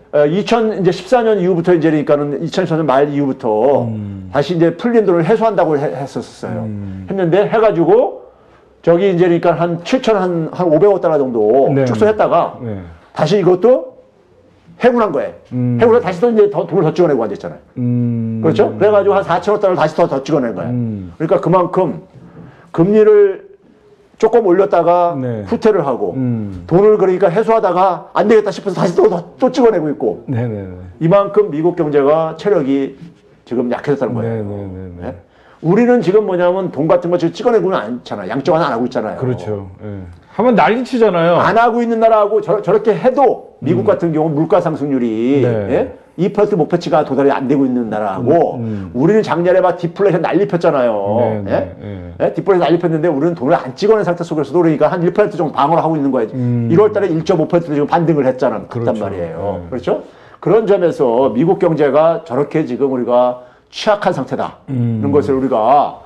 이제 14년 이후부터 이제 그러니까는 2014년 말 이후부터 다시 이제 풀린 돈을 회수한다고 했었어요. 했는데 해가지고 저기 이제 그러니까 한 7천 한 500억 달러 정도 네. 축소했다가 네. 다시 이것도 해고한 거예요. 해고해서 다시 또 이제 돈을 더 찍어내고 앉았잖아요. 그렇죠? 그래가지고 한 4천억 달러를 다시 더 찍어낸 거예요. 그러니까 그만큼 금리를 조금 올렸다가 네. 후퇴를 하고 돈을 그러니까 해소하다가 안 되겠다 싶어서 다시 또 찍어내고 있고 네네네. 이만큼 미국 경제가 체력이 지금 약해졌다는 거예요. 네네네. 네? 우리는 지금 뭐냐면 돈 같은 거 지금 찍어내고는 않잖아요. 양쪽은 안 하고 있잖아요. 그렇죠. 예. 하면 난리 치잖아요. 안 하고 있는 나라하고 저렇게 해도 미국 같은 경우 물가 상승률이 네. 예? 2% 목표치가 도달이 안 되고 있는 나라하고 우리는 작년에 막 디플레이션 난리 폈잖아요. 네, 예? 네. 예? 디플레이션 난리 폈는데 우리는 돈을 안 찍어낸 상태 속에서도 그러니까 한 1% 정도 방어를 하고 있는 거예요. 1월 달에 1.5% 지금 반등을 했단 그렇죠. 말이에요. 네. 그렇죠? 그런 점에서 미국 경제가 저렇게 지금 우리가 취약한 상태다. 이런 것을 우리가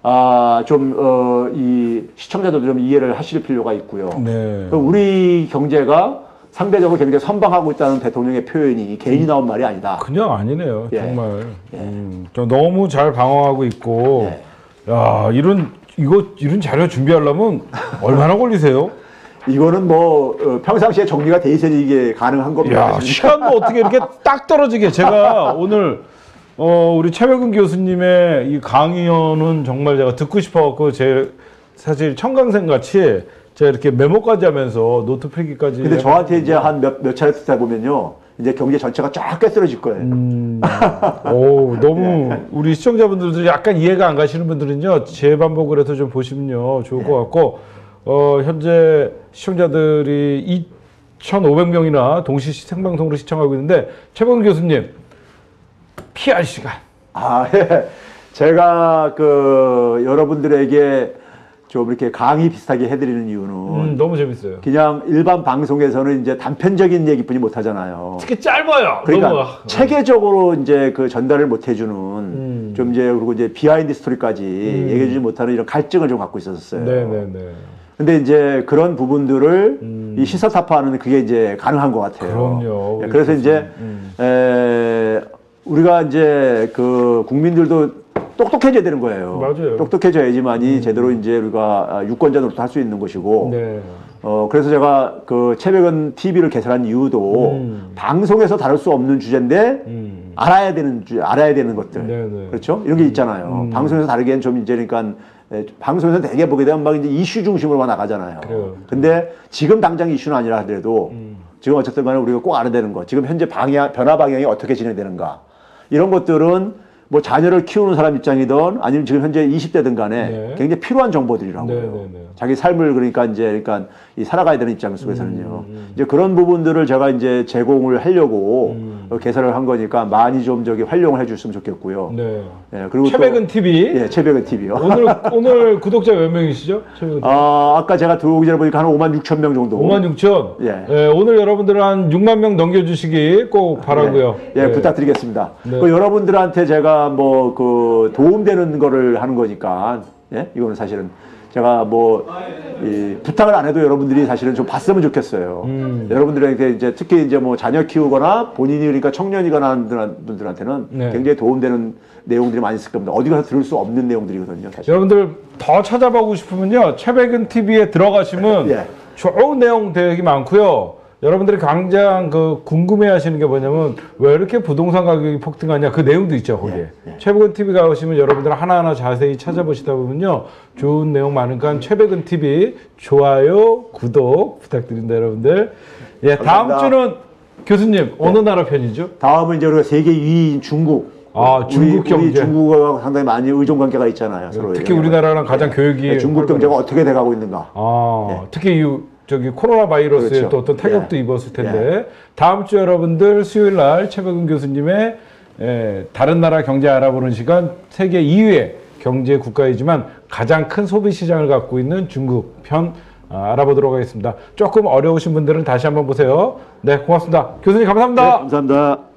이 시청자들도 좀 이해를 하실 필요가 있고요. 네. 우리 경제가 상대적으로 굉장히 선방하고 있다는 대통령의 표현이 괜히 나온 말이 아니다. 그냥 아니네요. 예. 정말. 저 너무 잘 방어하고 있고. 예. 야, 이런 자료 준비하려면 얼마나 걸리세요? 이거는 평상시에 정리가 돼 있어야 이게 가능한 겁니다. 야, 시간도 어떻게 이렇게 딱 떨어지게. 제가 오늘 우리 최백은 교수님의 이 강의는 정말 제가 듣고 싶어갖고 사실 청강생 같이 제가 이렇게 메모까지 하면서 노트 필기까지. 근데 저한테 이제 한 몇 차례 듣다 보면요. 이제 경제 전체가 쫙 깨떨어질 거예요. 너무 우리 시청자분들도 약간 이해가 안 가시는 분들은요. 재반복을 해서 좀 보시면요. 좋을 것 같고, 현재 시청자들이 2,500명이나 동시 생방송으로 시청하고 있는데, 최백은 교수님, PR 시간. 예. 제가 여러분들에게 좀 이렇게 강의 비슷하게 해드리는 이유는 너무 재밌어요. 그냥 일반 방송에서는 이제 단편적인 얘기뿐이 못 하잖아요. 특히 짧아요. 그러니까 너무. 체계적으로 이제 전달을 못 해주는 좀 이제 그리고 이제 비하인드 스토리까지 얘기해주지 못하는 이런 갈증을 좀 갖고 있었어요. 네네네. 근데 이제 그런 부분들을 이 시사타파하는 그게 이제 가능한 것 같아요. 그럼요. 그래서 이제 우리가 이제 국민들도 똑똑해져야 되는 거예요. 맞아요. 똑똑해져야지만이 제대로 이제 우리가 유권자 노릇 할 수 있는 것이고. 네. 그래서 제가 최백은 TV를 개설한 이유도 방송에서 다룰 수 없는 주제인데 알아야 되는 것들. 네네. 그렇죠? 이런 게 있잖아요. 방송에서 다루기엔 좀 이제 그러니까 방송에서 되게 보게 되면 막 이제 이슈 중심으로 나가잖아요. 그래요. 근데 지금 당장 이슈는 아니라 하더라도 지금 어쨌든 간에 우리가 꼭 알아야 되는 거. 지금 현재 변화 방향이 어떻게 진행되는가. 이런 것들은 뭐 자녀를 키우는 사람 입장이든 아니면 지금 현재 20대든 간에 네. 굉장히 필요한 정보들이라고요. 네, 네, 네. 자기 삶을 그러니까 이 살아가야 되는 입장 속에서는요. 이제 그런 부분들을 제가 이제 제공을 하려고 개설을 한 거니까 많이 좀 활용을 해줬으면 좋겠고요. 네. 예, 그리고 최백은 TV. 예, 최백은 TV요. 오늘 구독자 몇 명이시죠? 최백은 TV. 아까 제가 들어오기 전에 보니까 한 5만 6천 명 정도. 5만 6천. 예. 예, 오늘 여러분들 한 6만 명 넘겨주시기 꼭 바라고요. 예, 부탁드리겠습니다. 네. 여러분들한테 제가 도움되는 거를 하는 거니까, 예, 이거는 사실은 제가 부탁을 안 해도 여러분들이 사실은 좀 봤으면 좋겠어요. 여러분들에게 이제 특히 이제 자녀 키우거나 본인이 그러니까 청년이거나 하는 분들한테는 네. 굉장히 도움되는 내용들이 많이 있을 겁니다. 어디 가서 들을 수 없는 내용들이거든요, 사실. 여러분들 더 찾아보고 싶으면요. 최백은 TV에 들어가시면 예. 좋은 내용 되게 많고요. 여러분들이 가장 궁금해하시는 게 뭐냐면 왜 이렇게 부동산 가격이 폭등하냐 그 내용도 있죠 거기에. 최백은 TV 가시면 여러분들 하나하나 자세히 찾아보시다 보면요 좋은 내용 많으니까 최백은 TV 좋아요 구독 부탁드립니다 여러분들. 예, 다음 감사합니다. 주는 교수님 어느 나라 편이죠? 다음은 이제 우리가 세계 2위인 중국. 중국 경제. 우리 중국과 상당히 많이 의존 관계가 있잖아요. 서로 특히 우리나라랑 가장 교육이 중국 경제가 어떻게 돼가고 있는가. 특히 코로나 바이러스에 그렇죠. 또 어떤 타격도 입었을 텐데 다음 주 여러분들 수요일 날 최백은 교수님의 다른 나라 경제 알아보는 시간 세계 2위의 경제 국가이지만 가장 큰 소비 시장을 갖고 있는 중국 편 알아보도록 하겠습니다. 조금 어려우신 분들은 다시 한번 보세요. 네, 고맙습니다. 교수님 감사합니다. 네, 감사합니다.